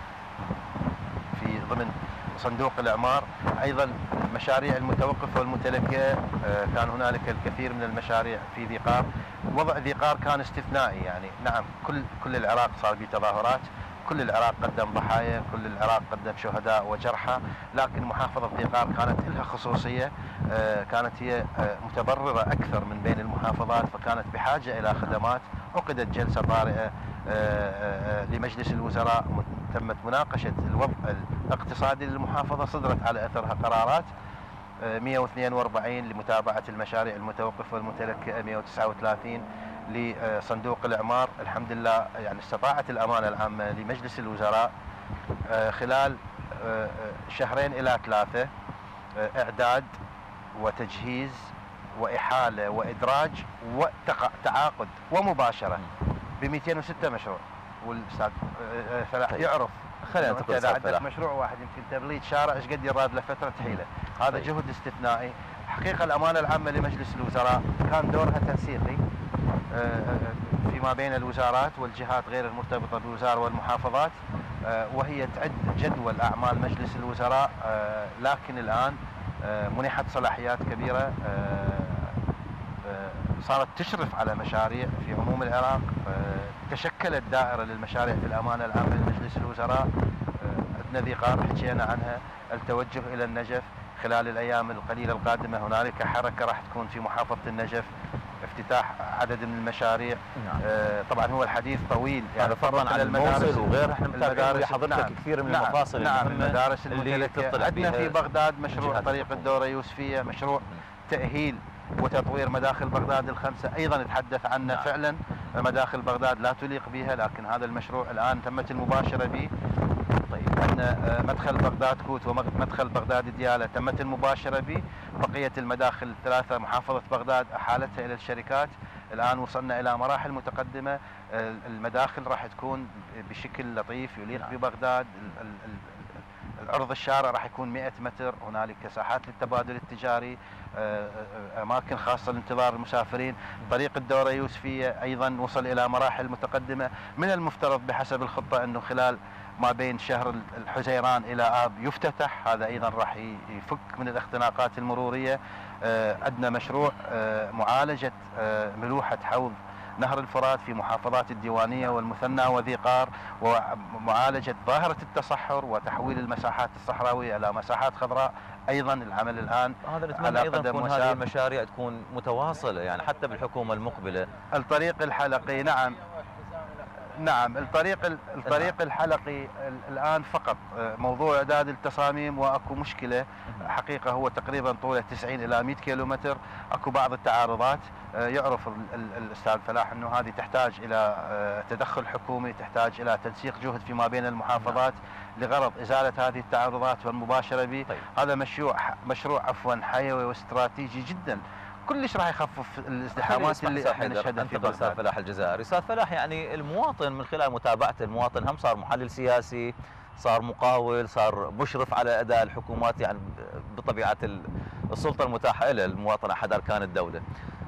في ضمن صندوق الإعمار. أيضا مشاريع المتوقفة والمتلكئة كان هنالك الكثير من المشاريع في ذي قار. وضع ذي قار كان استثنائي، يعني نعم كل كل العراق صار به تظاهرات، كل العراق قدم ضحايا، كل العراق قدم شهداء وجرحى، لكن محافظة ذي قار كانت لها خصوصية، كانت هي متضررة أكثر من بين المحافظات، فكانت بحاجة إلى خدمات. عقدت جلسة طارئة لمجلس الوزراء تمت مناقشة الوضع الاقتصادي للمحافظة، صدرت على أثرها قرارات مئة واثنين وأربعين لمتابعة المشاريع المتوقفة والمتلكئة، مئة وتسعة وثلاثين لصندوق الإعمار. الحمد لله يعني استطاعت الأمانة العامة لمجلس الوزراء خلال شهرين إلى ثلاثة إعداد وتجهيز وإحالة وإدراج وتعاقد ومباشرة ب مئتين وستة مشروع. والأستاذ فلاح يعرف خلينا نقول إذا عندك مشروع واحد يمكن تبليد شارع ايش قد يراد له فترة تحيله. هذا جهد استثنائي. حقيقة الأمانة العامة لمجلس الوزراء كان دورها تنسيقي فيما بين الوزارات والجهات غير المرتبطة بالوزارة والمحافظات، وهي تعد جدول أعمال مجلس الوزراء، لكن الآن منحت صلاحيات كبيرة، صارت تشرف على مشاريع في عموم العراق، تشكلت دائرة للمشاريع في الأمانة العامة لمجلس الوزراء. عندنا ذي قار حكينا عنها، التوجه إلى النجف خلال الأيام القليلة القادمة هنالك حركة راح تكون في محافظة النجف افتتاح عدد من المشاريع. نعم. آه طبعا هو الحديث طويل يعني فضلا عن المدارس وغيرها، احنا متابعين حضرتك نعم كثير من نعم المفاصل نعم المدارس الممتلكه. عندنا في بغداد مشروع طريق الدوره يوسفيه، مشروع تاهيل وتطوير مداخل بغداد الخمسه، ايضا نتحدث عنه. نعم. فعلا مداخل بغداد لا تليق بها، لكن هذا المشروع الان تمت المباشره به. طيب عندنا مدخل بغداد كوت ومدخل بغداد ديالى تمت المباشره به. بقيه المداخل الثلاثه محافظه بغداد احالتها الى الشركات. الان وصلنا الى مراحل متقدمه، المداخل راح تكون بشكل لطيف يليق نعم. ببغداد. العرض الشارع راح يكون مئة متر، هنالك ساحات للتبادل التجاري، اماكن خاصه لانتظار المسافرين. طريق الدوره يوسفيه ايضا وصل الى مراحل متقدمه. من المفترض بحسب الخطه انه خلال ما بين شهر الحزيران الى اب يفتتح، هذا ايضا راح يفك من الاختناقات المروريه. عندنا مشروع معالجه ملوحه حوض نهر الفرات في محافظات الديوانيه والمثنى وذي قار، ومعالجه ظاهره التصحر وتحويل المساحات الصحراويه الى مساحات خضراء. ايضا العمل الان هذا نتمنى ايضا تكون هذه المشاريع تكون متواصله يعني حتى بالحكومه المقبله. الطريق الحلقي نعم نعم الطريق الطريق الحلقي الان فقط موضوع اعداد التصاميم، واكو مشكله حقيقه هو تقريبا طوله تسعين الى مئة كيلومتر. اكو بعض التعارضات، يعرف الاستاذ فلاح انه هذه تحتاج الى تدخل حكومي، تحتاج الى تنسيق جهد فيما بين المحافظات لغرض ازاله هذه التعارضات والمباشره به. طيب. هذا مشروع مشروع عفوا حيوي واستراتيجي جدا، كلش راح يخفف الازدحامات اللي احنا نشهدها في بغداد. استاذ فلاح الجزائري، استاذ فلاح يعني المواطن من خلال متابعه المواطن هم صار محلل سياسي، صار مقاول، صار مشرف على اداء الحكومات، يعني بطبيعه السلطه المتاحه له المواطن احد اركان الدوله.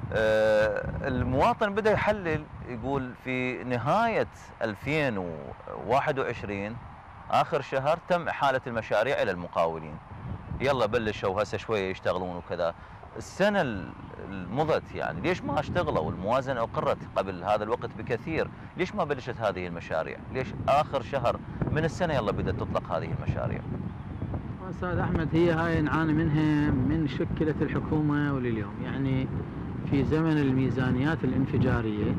المواطن بدا يحلل يقول في نهايه ألفين وواحد وعشرين اخر شهر تم احاله المشاريع الى المقاولين، يلا بلشوا هسه شويه يشتغلون وكذا. السنه المضت يعني ليش ما اشتغلوا؟ الموازنه اقرت قبل هذا الوقت بكثير، ليش ما بلشت هذه المشاريع؟ ليش اخر شهر من السنه يلا بدات تطلق هذه المشاريع؟ استاذ احمد، هي هاي نعاني منها من شكلت الحكومه ولليوم. يعني في زمن الميزانيات الانفجاريه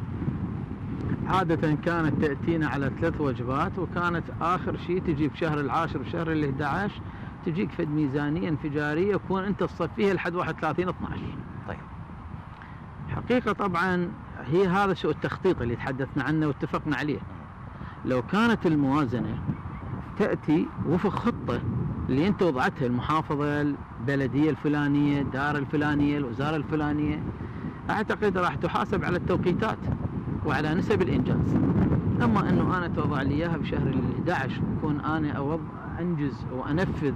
عاده كانت تاتينا على ثلاث وجبات، وكانت اخر شيء تجي بشهر العاشر بشهر ال احد عشر تجيك فد ميزانيه انفجاريه يكون انت تصفيها لحد واحد وثلاثين اثنعش. طيب. حقيقه طبعا هي هذا سوء التخطيط اللي تحدثنا عنه واتفقنا عليه. لو كانت الموازنه تاتي وفق خطه اللي انت وضعتها المحافظه البلديه الفلانيه، الدار الفلانيه، الوزاره الفلانيه، اعتقد راح تحاسب على التوقيتات وعلى نسب الانجاز. اما انه انا توضع لي اياها بشهر ال احد عشر وكون انا اوضع انجز وانفذ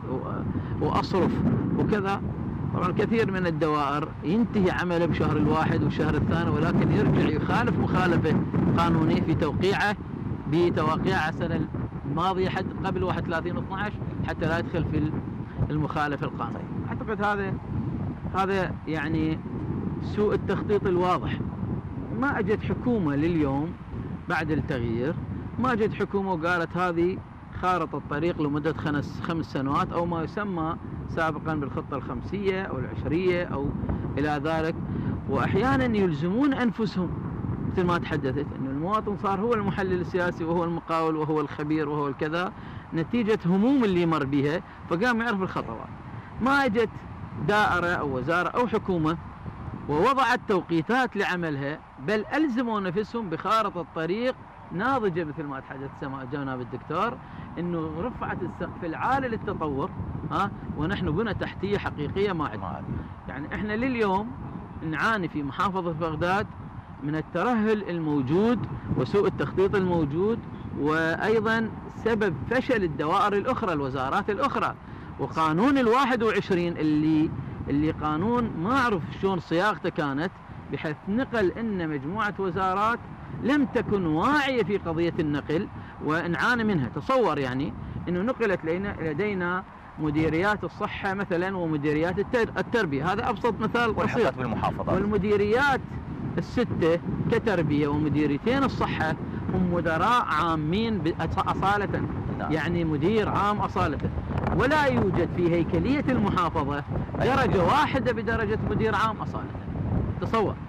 واصرف وكذا. طبعا كثير من الدوائر ينتهي عمله بشهر الواحد والشهر الثاني، ولكن يرجع يخالف مخالفه قانونيه في توقيعه بتوقيع السنه الماضيه حد قبل واحد وثلاثين اثنعش حتى لا يدخل في المخالفه القانونيه. اعتقد هذا هذا يعني سوء التخطيط الواضح. ما اجت حكومه لليوم بعد التغيير، ما اجت حكومه وقالت هذه خارطة الطريق لمدة خمس خمس سنوات أو ما يسمى سابقا بالخطة الخمسية أو العشرية أو إلى ذلك. وأحيانا يلزمون أنفسهم مثل ما تحدثت أن المواطن صار هو المحلل السياسي وهو المقاول وهو الخبير وهو الكذا، نتيجة هموم اللي مر بها فقام يعرف الخطوات. ما اجت دائرة أو وزارة أو حكومة ووضعت توقيتات لعملها، بل ألزموا نفسهم بخارطة الطريق ناضجة مثل ما تحدث جناب الدكتور، انه رفعت السقف العالي للتطور، ها، ونحن بنى تحتيه حقيقيه ما عندنا. يعني احنا لليوم نعاني في محافظه بغداد من الترهل الموجود وسوء التخطيط الموجود، وايضا سبب فشل الدوائر الاخرى الوزارات الاخرى. وقانون الواحد وعشرين اللي اللي قانون ما اعرف شلون صياغته كانت، بحيث نقل ان مجموعه وزارات لم تكن واعية في قضية النقل ونعاني منها. تصور يعني أنه نقلت لدينا مديريات الصحة مثلا ومديريات التربية، هذا أبسط مثال بسيط بالمحافظات. والمديريات الستة كتربية ومديريتين الصحة هم مدراء عامين أصالة، يعني مدير عام أصالة، ولا يوجد في هيكلية المحافظة درجة واحدة بدرجة مدير عام أصالة. تصور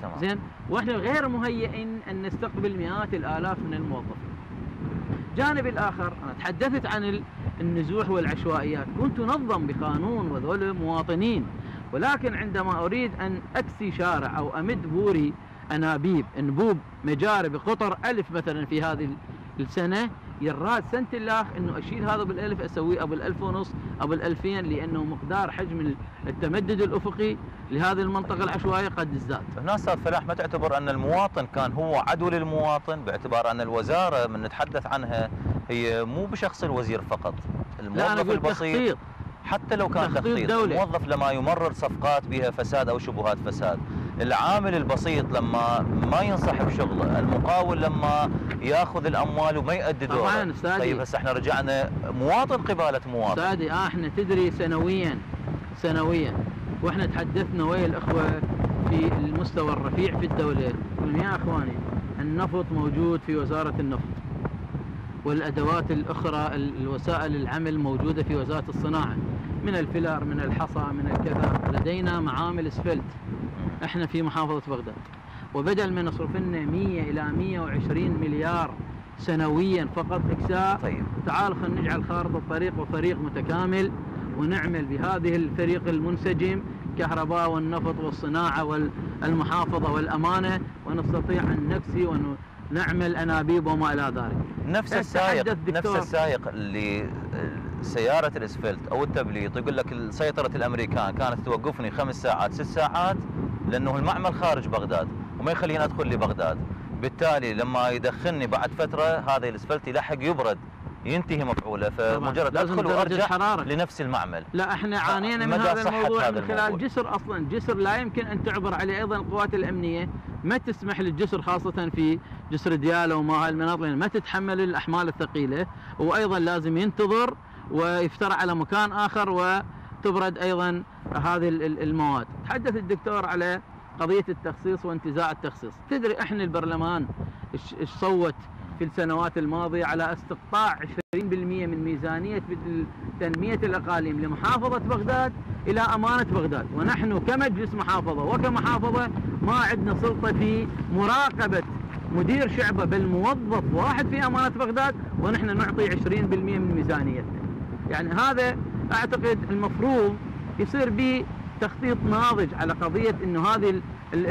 زين، واحنا غير مهيئين ان نستقبل مئات الالاف من الموظفين. الجانب الاخر انا تحدثت عن النزوح والعشوائيات، كنت تنظم بقانون وذول مواطنين، ولكن عندما اريد ان اكسي شارع او امد بوري انابيب انبوب مجاري بقطر ألف مثلا في هذه السنه، يراد سنه الله انه اشيل هذا بالالف اسويه ابو الالف ونص ابو الالفين، لانه مقدار حجم التمدد الافقي لهذه المنطقه العشوائيه قد ازداد. هنا استاذ فلاح ما تعتبر ان المواطن كان هو عدو للمواطن، باعتبار ان الوزاره من نتحدث عنها هي مو بشخص الوزير فقط، الموظف البسيط تخطيط. حتى لو كان تخطيط, تخطيط الموظف لما يمرر صفقات بها فساد او شبهات فساد، العامل البسيط لما ما ينصح بشغله، المقاول لما ياخذ الاموال وما يؤدي دوره. طبعا استاذي. طيب هسه احنا رجعنا مواطن قباله مواطن. استاذي اه احنا تدري سنويا سنويا واحنا تحدثنا ويا الاخوه في المستوى الرفيع في الدوله، قلنا يا اخواني النفط موجود في وزاره النفط، والادوات الاخرى الوسائل العمل موجوده في وزاره الصناعه، من الفلر من الحصى من الكذا، لدينا معامل اسفلت احنا في محافظه بغداد، وبدل ما نصرف لنا مئة الى مئة وعشرين مليار سنويا فقط اكساء، طيب تعال خلينا نجعل خارطه الطريق وفريق متكامل ونعمل بهذه الفريق المنسجم كهرباء والنفط والصناعه والمحافظه والامانه، ونستطيع ان نكسي ونعمل انابيب وما الى ذلك. نفس السائق نفس السائق اللي سياره الاسفلت او التبليط يقول لك سيطره الامريكان كانت توقفني خمس ساعات ست ساعات لانه المعمل خارج بغداد وما يخليني ادخل لبغداد، بالتالي لما يدخلني بعد فتره هذا الاسفلت يلحق يبرد ينتهي مفعوله، فمجرد ادخل وارجع حرارة. لنفس المعمل. لا احنا عانينا من هذا الموضوع من خلال جسر، اصلا جسر لا يمكن ان تعبر عليه، ايضا القوات الامنيه ما تسمح للجسر خاصه في جسر دياله وما هالمناطق ما تتحمل الاحمال الثقيله، وايضا لازم ينتظر ويفترى على مكان اخر وتبرد ايضا هذه المواد. تحدث الدكتور على قضيه التخصيص وانتزاع التخصيص، تدري احنا البرلمان ايش صوت في السنوات الماضيه على استقطاع عشرين بالمئة من ميزانيه تنميه الاقاليم لمحافظه بغداد الى امانه بغداد، ونحن كمجلس محافظه وكمحافظه ما عندنا سلطه في مراقبه مدير شعبه بل موظف واحد في امانه بغداد، ونحن نعطي عشرين بالمئة من ميزانيتنا. يعني هذا اعتقد المفروض يصير به تخطيط ناضج على قضيه انه هذه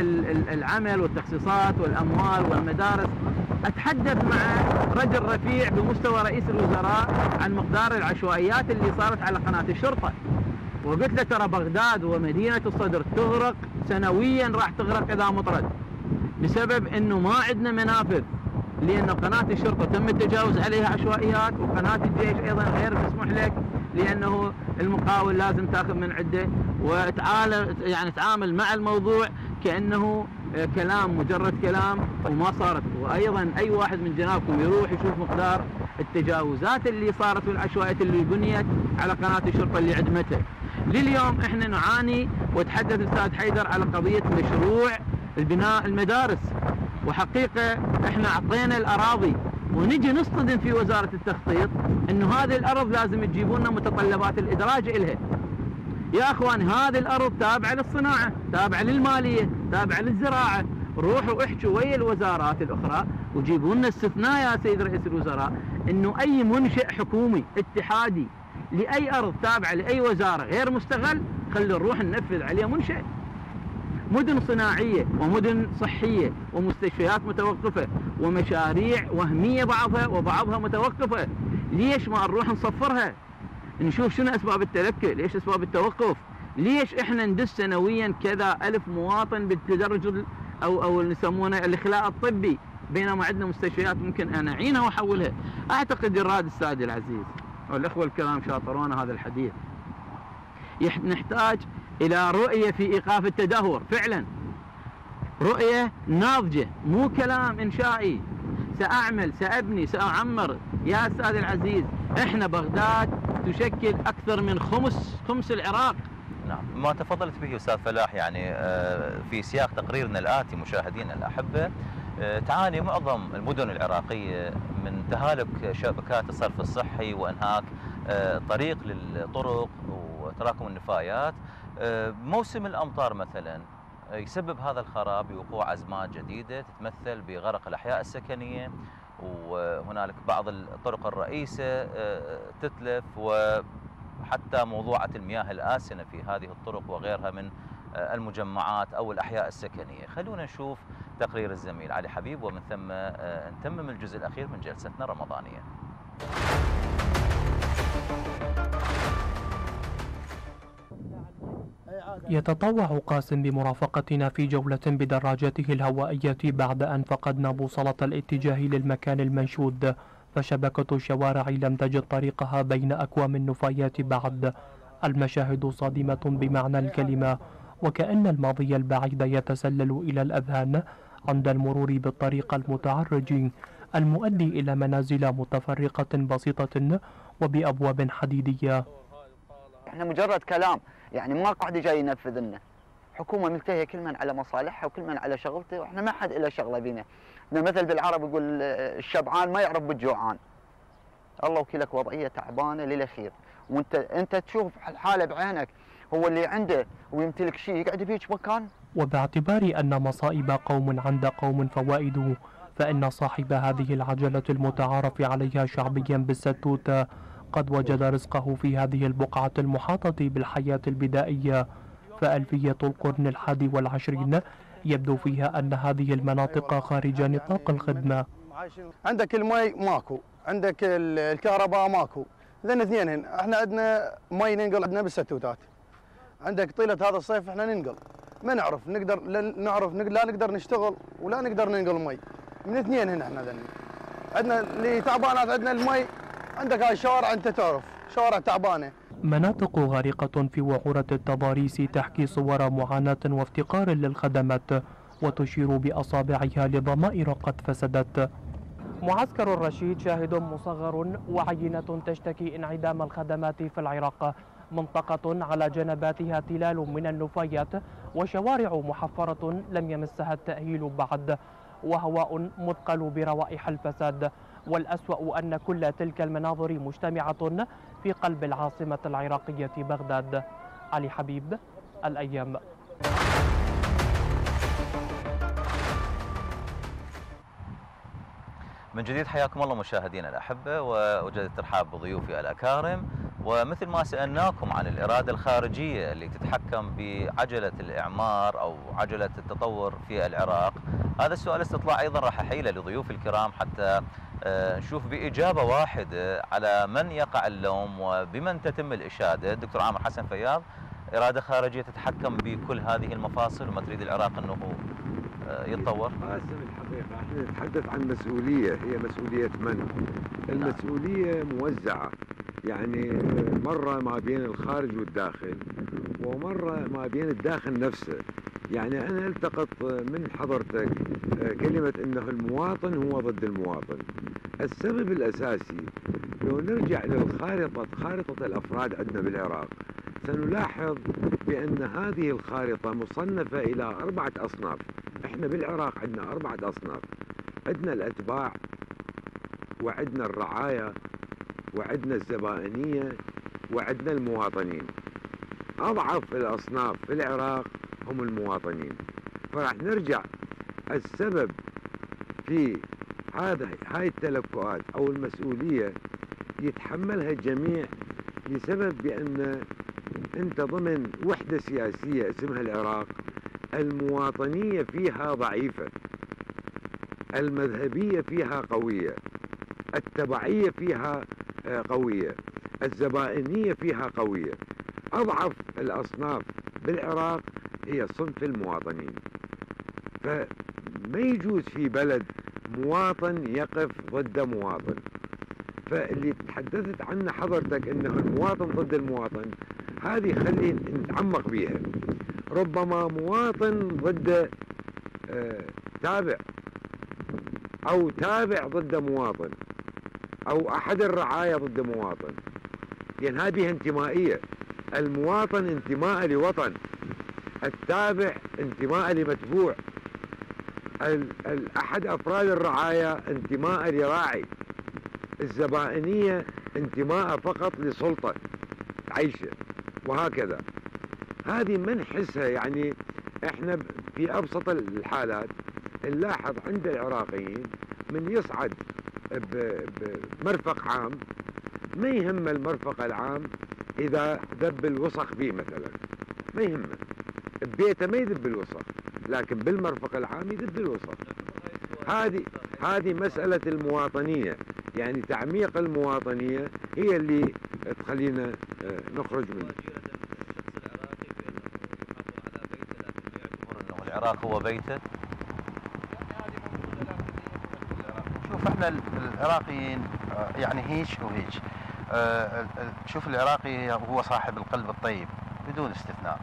العمل والتخصيصات والاموال والمدارس. اتحدث مع رجل رفيع بمستوى رئيس الوزراء عن مقدار العشوائيات اللي صارت على قناه الشرطه، وقلت له ترى بغداد ومدينه الصدر تغرق سنويا، راح تغرق اذا مطرد بسبب انه ما عندنا منافذ، لان قناه الشرطه تم التجاوز عليها عشوائيات، وقناه الجيش ايضا غير مسموح لك لانه المقاول لازم تاخذ من عده، وتعال يعني تعامل مع الموضوع كانه كلام مجرد كلام وما صارت. وايضا اي واحد من جنابكم يروح يشوف مقدار التجاوزات اللي صارت والعشوائيات اللي بنيت على قناه الشرطه اللي عدمتها. لليوم احنا نعاني، وتحدث الاستاذ حيدر على قضيه مشروع البناء المدارس، وحقيقه احنا اعطينا الاراضي ونجي نصطدم في وزاره التخطيط انه هذه الارض لازم تجيبوا لنا متطلبات الادراج الها. يا اخوان هذه الارض تابعه للصناعه، تابعه للماليه، تابعه للزراعه، روحوا احكوا ويا الوزارات الاخرى وجيبوا لنا استثناء يا سيد رئيس الوزراء انه اي منشئ حكومي اتحادي لاي ارض تابعه لاي وزاره غير مستغل خلوا نروح ننفذ عليه منشئ. مدن صناعيه ومدن صحيه ومستشفيات متوقفه ومشاريع وهميه بعضها وبعضها متوقفه، ليش ما نروح نصفرها؟ نشوف شنو اسباب التلكؤ، ليش اسباب التوقف؟ ليش احنا ندس سنويا كذا الف مواطن بالتدرج او او اللي يسمونه الاخلاء الطبي، بينما عندنا مستشفيات ممكن انا اعينها واحولها. اعتقد يراد السادة العزيز والاخوه الكرام شاطرونا هذا الحديث، نحتاج الى رؤيه في ايقاف التدهور، فعلا رؤيه ناضجه مو كلام انشائي. ساعمل سابني ساعمر يا استاذ العزيز، احنا بغداد تشكل اكثر من خمس خمس العراق. نعم، ما تفضلت به استاذ فلاح يعني في سياق تقريرنا الاتي مشاهدينا الاحبه، تعاني معظم المدن العراقيه من تهالك شبكات الصرف الصحي وانهاك طريق للطرق وتراكم النفايات. موسم الامطار مثلا يسبب هذا الخراب بوقوع أزمات جديدة تتمثل بغرق الأحياء السكنية، وهنالك بعض الطرق الرئيسة تتلف، وحتى موضوعة المياه الآسنة في هذه الطرق وغيرها من المجمعات أو الأحياء السكنية. خلونا نشوف تقرير الزميل علي حبيب ومن ثم نتمم الجزء الأخير من جلستنا الرمضانية. يتطوع قاسم بمرافقتنا في جولة بدراجته الهوائية بعد أن فقدنا بوصلة الاتجاه للمكان المنشود، فشبكة الشوارع لم تجد طريقها بين أكوام النفايات بعد. المشاهد صادمة بمعنى الكلمة، وكأن الماضي البعيد يتسلل إلى الأذهان عند المرور بالطريق المتعرج المؤدي إلى منازل متفرقة بسيطة وبأبواب حديدية. احنا مجرد كلام، يعني ما قاعد جاي ينفذ لنا. حكومه ملتهيه كل من على مصالحها وكل من على شغلته، واحنا ما حد له شغله بينا. مثل بالعرب يقول الشبعان ما يعرف بالجوعان. الله وكيلك وضعيه تعبانه للاخير، وانت انت تشوف الحاله بعينك. هو اللي عنده ويمتلك شيء يقعد بهيج مكان. وباعتبار ان مصائب قوم عند قوم فوائد، فان صاحب هذه العجله المتعارف عليها شعبيا بالستوت قد وجد رزقه في هذه البقعة المحاطة بالحياة البدائية. فألفية القرن الحادي والعشرين يبدو فيها أن هذه المناطق خارج نطاق الخدمة. عندك المي ماكو، عندك الكهرباء ماكو، ذن اثنين. احنا عندنا مي ننقل عندنا بالستوتات. عندك طيلة هذا الصيف احنا ننقل، ما نعرف نقدر لا نعرف لا نقدر نشتغل ولا نقدر ننقل مي. من اثنين هنا احنا ذن. عندنا اللي تعبانات، عندنا المي، عندك هاي الشوارع انت تعرف شوارع تعبانه. مناطق غارقة في وعورة التضاريس تحكي صور معاناة وافتقار للخدمات، وتشير بأصابعها لضمائر قد فسدت. معسكر الرشيد شاهد مصغر وعينة تشتكي انعدام الخدمات في العراق. منطقة على جنباتها تلال من النفايات وشوارع محفرة لم يمسها التأهيل بعد، وهواء مثقل بروائح الفساد. والأسوأ أن كل تلك المناظر مجتمعة في قلب العاصمة العراقية بغداد. علي حبيب، الأيام. من جديد حياكم الله مشاهدينا الأحبة، وأجدد الترحاب بضيوفي الأكارم. ومثل ما سألناكم عن الإرادة الخارجية اللي تتحكم بعجلة الإعمار أو عجلة التطور في العراق، هذا السؤال استطلاع أيضا راح أحيله لضيوف الكرام حتى نشوف بإجابة واحدة على من يقع اللوم وبمن تتم الإشادة. الدكتور عامر حسن فياض، إرادة خارجية تتحكم بكل هذه المفاصل وما تريد العراق أنه يتطور؟ قاسم الحقيقة احنا نتحدث عن مسؤولية، هي مسؤولية من؟ المسؤولية موزعة، يعني مرة ما بين الخارج والداخل ومرة ما بين الداخل نفسه. يعني أنا التقط من حضرتك كلمة أنه المواطن هو ضد المواطن. السبب الأساسي لو نرجع للخارطة، خارطة الأفراد عندنا بالعراق، سنلاحظ بأن هذه الخارطة مصنفة إلى أربعة أصناف. إحنا بالعراق عندنا أربعة أصناف، عندنا الأتباع وعندنا الرعاية وعندنا الزبائنية وعندنا المواطنين. أضعف الأصناف في العراق هم المواطنين. فراح نرجع السبب في هذا هاي التلفؤات أو المسؤولية يتحملها الجميع لسبب بأن أنت ضمن وحدة سياسية اسمها العراق، المواطنية فيها ضعيفة، المذهبية فيها قوية، التبعية فيها قوية، الزبائنية فيها قوية. أضعف الأصناف بالعراق هي صنف المواطنين. فما يجوز في بلد مواطن يقف ضد مواطن. فاللي تحدثت عنه حضرتك انه المواطن ضد المواطن، هذه خلي نتعمق بيها. ربما مواطن ضد آه تابع، او تابع ضد مواطن، او احد الرعاية ضد مواطن، يعني هذه انتمائية. المواطن انتماء لوطن، التابع انتماء لمتبوع، احد افراد الرعاية انتماء لراعي، الزبائنية انتماء فقط لسلطة عيشة، وهكذا. هذه ما نحسها، يعني احنا في ابسط الحالات نلاحظ عند العراقيين من يصعد بمرفق عام ما يهم المرفق العام اذا ذب الوسخ فيه مثلا، ما يهمه ببيته ما يذب الوسخ، لكن بالمرفق العام يذب الوسخ. هذه هذه مسألة المواطنية، يعني تعميق المواطنية هي اللي تخلينا نخرج منه. العراق هو بيته. شوف احنا العراقيين يعني هيج وهيج. شوف العراقي هو صاحب القلب الطيب بدون استثناء.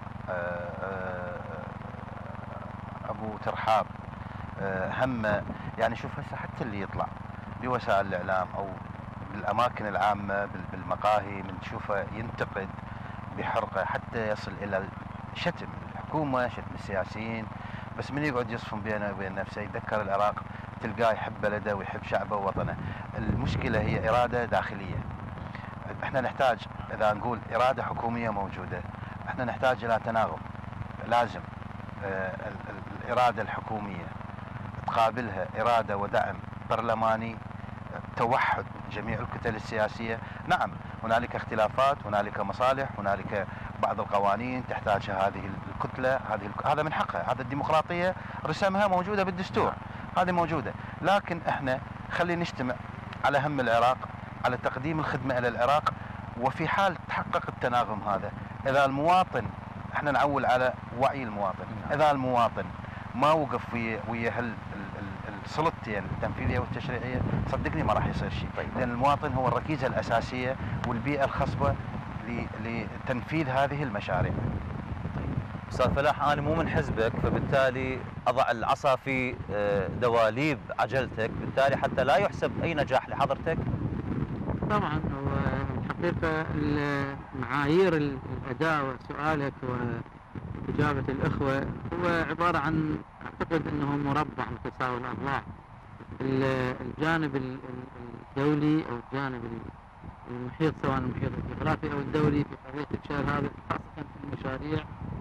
ابو ترحاب همه، يعني شوف هسه حتى اللي يطلع بوسائل الاعلام او بالاماكن العامه بالمقاهي من تشوفه ينتقد بحرقه حتى يصل الى شتم الحكومه، شتم السياسيين، بس من يقعد يصفن بينه وبين نفسه يتذكر العراق تلقاه يحب بلده ويحب شعبه ووطنه. المشكله هي اراده داخليه. احنا نحتاج اذا نقول اراده حكوميه موجوده، احنا نحتاج الى تناغم. لازم الاراده الحكوميه تقابلها اراده ودعم برلماني، توحد جميع الكتل السياسيه. نعم هنالك اختلافات، هنالك مصالح، هنالك بعض القوانين تحتاجها هذه الكتله، هذه هذا من حقها، هذا الديمقراطيه رسمها موجوده بالدستور، هذه موجوده، لكن احنا خلينا نجتمع على هم العراق، على تقديم الخدمه الى العراق. وفي حال تحقق التناغم هذا، اذا المواطن احنا نعول على وعي المواطن، اذا المواطن ما وقف ويا ويا السلطتين التنفيذيه والتشريعيه، صدقني ما راح يصير شيء. طيب. لان المواطن هو الركيزه الاساسيه والبيئه الخصبه لتنفيذ هذه المشاريع. استاذ فلاح، انا مو من حزبك، فبالتالي اضع العصا في دواليب عجلتك، بالتالي حتى لا يحسب اي نجاح لحضرتك. طبعا هو الحقيقه معايير الاداء وسؤالك واجابه الاخوه هو عباره عن، اعتقد انه مربع متساوي الاضلاع. الجانب الدولي او الجانب المحيط، سواء المحيط الجغرافي او الدولي، في قضيه الشهر هذا خاصه في المشاريع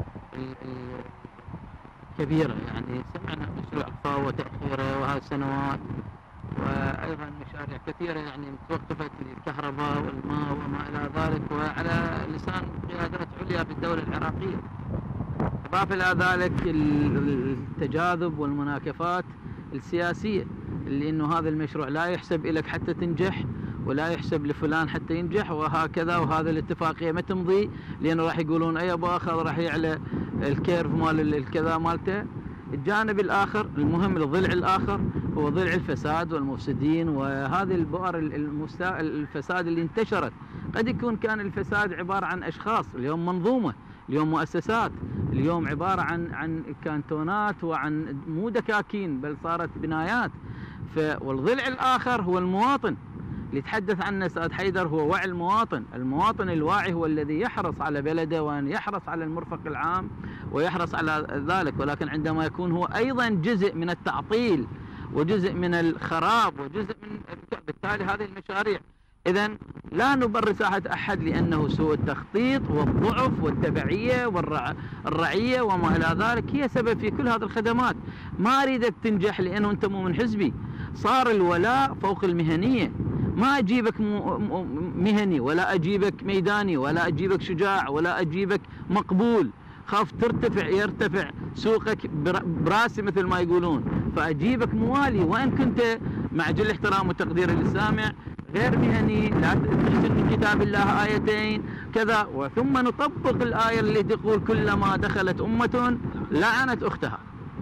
الكبيره. يعني سمعنا مشروع فاو وتاخيره وهذه السنوات، وايضا مشاريع كثيره يعني توقفت للكهرباء والماء وما الى ذلك، وعلى لسان قيادات عليا في الدوله العراقيه. اضاف الى ذلك التجاذب والمناكفات السياسيه، اللي انه هذا المشروع لا يحسب لك حتى تنجح، ولا يحسب لفلان حتى ينجح، وهكذا، وهذا الاتفاقيه ما تمضي لانه راح يقولون اي ابو اخذ راح يعلى الكيرف مال الكذا مالته. الجانب الاخر المهم، الضلع الاخر، هو ضلع الفساد والمفسدين، وهذه البؤر الفساد اللي انتشرت. قد يكون كان الفساد عباره عن اشخاص، اليوم منظومه، اليوم مؤسسات، اليوم عباره عن عن كانتونات، وعن مو دكاكين بل صارت بنايات. ف والضلع الاخر هو المواطن اللي يتحدث عنه استاذ حيدر، هو وعي المواطن. المواطن الواعي هو الذي يحرص على بلده، وان يحرص على المرفق العام ويحرص على ذلك، ولكن عندما يكون هو ايضا جزء من التعطيل وجزء من الخراب وجزء من، بالتالي هذه المشاريع اذا لا نبرر ساحه احد، لانه سوء التخطيط والضعف والتبعيه والرعيه وما الى ذلك هي سبب في كل هذه الخدمات. ما اريدك تنجح لانه انت مو من حزبي، صار الولاء فوق المهنيه. ما اجيبك مهني، ولا اجيبك ميداني، ولا اجيبك شجاع، ولا اجيبك مقبول، خاف ترتفع يرتفع سوقك براسي مثل ما يقولون، فاجيبك موالي، وان كنت مع جل احترام وتقدير للسامع غير مهني، لا تحسن من كتاب الله آيتين كذا، وثم نطبق الآية اللي تقول كلما دخلت أمة لعنت أختها.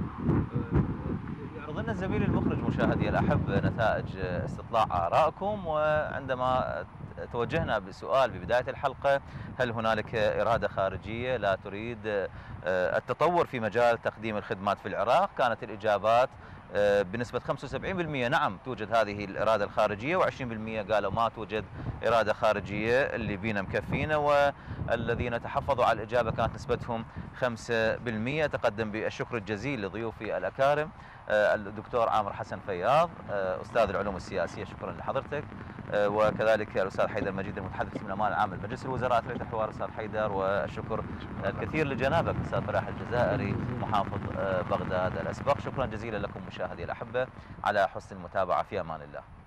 يعرض لنا الزميل المخرج مشاهدي الأحب نتائج استطلاع آرائكم، وعندما توجهنا بسؤال ببداية الحلقة: هل هنالك إرادة خارجية لا تريد التطور في مجال تقديم الخدمات في العراق؟ كانت الإجابات بنسبة خمسة وسبعين بالمئة نعم توجد هذه الإرادة الخارجية، وعشرين بالمئة قالوا ما توجد إرادة خارجية، اللي بينا مكفينا. والذين تحفظوا على الإجابة كانت نسبتهم خمسة بالمئة. تقدم بالشكر الجزيل لضيوفي الأكارم الدكتور عامر حسن فياض أستاذ العلوم السياسية، شكرا لحضرتك، وكذلك الأستاذ حيدر مجيد المتحدث باسم الأمانة العامة لمجلس الوزراء أثريت الحوار أستاذ حيدر، والشكر الكثير لجنابك أستاذ فلاح الجزائري محافظ بغداد الأسبق. شكرا جزيلا لكم مشاهدي الأحبة على حسن المتابعة، في أمان الله.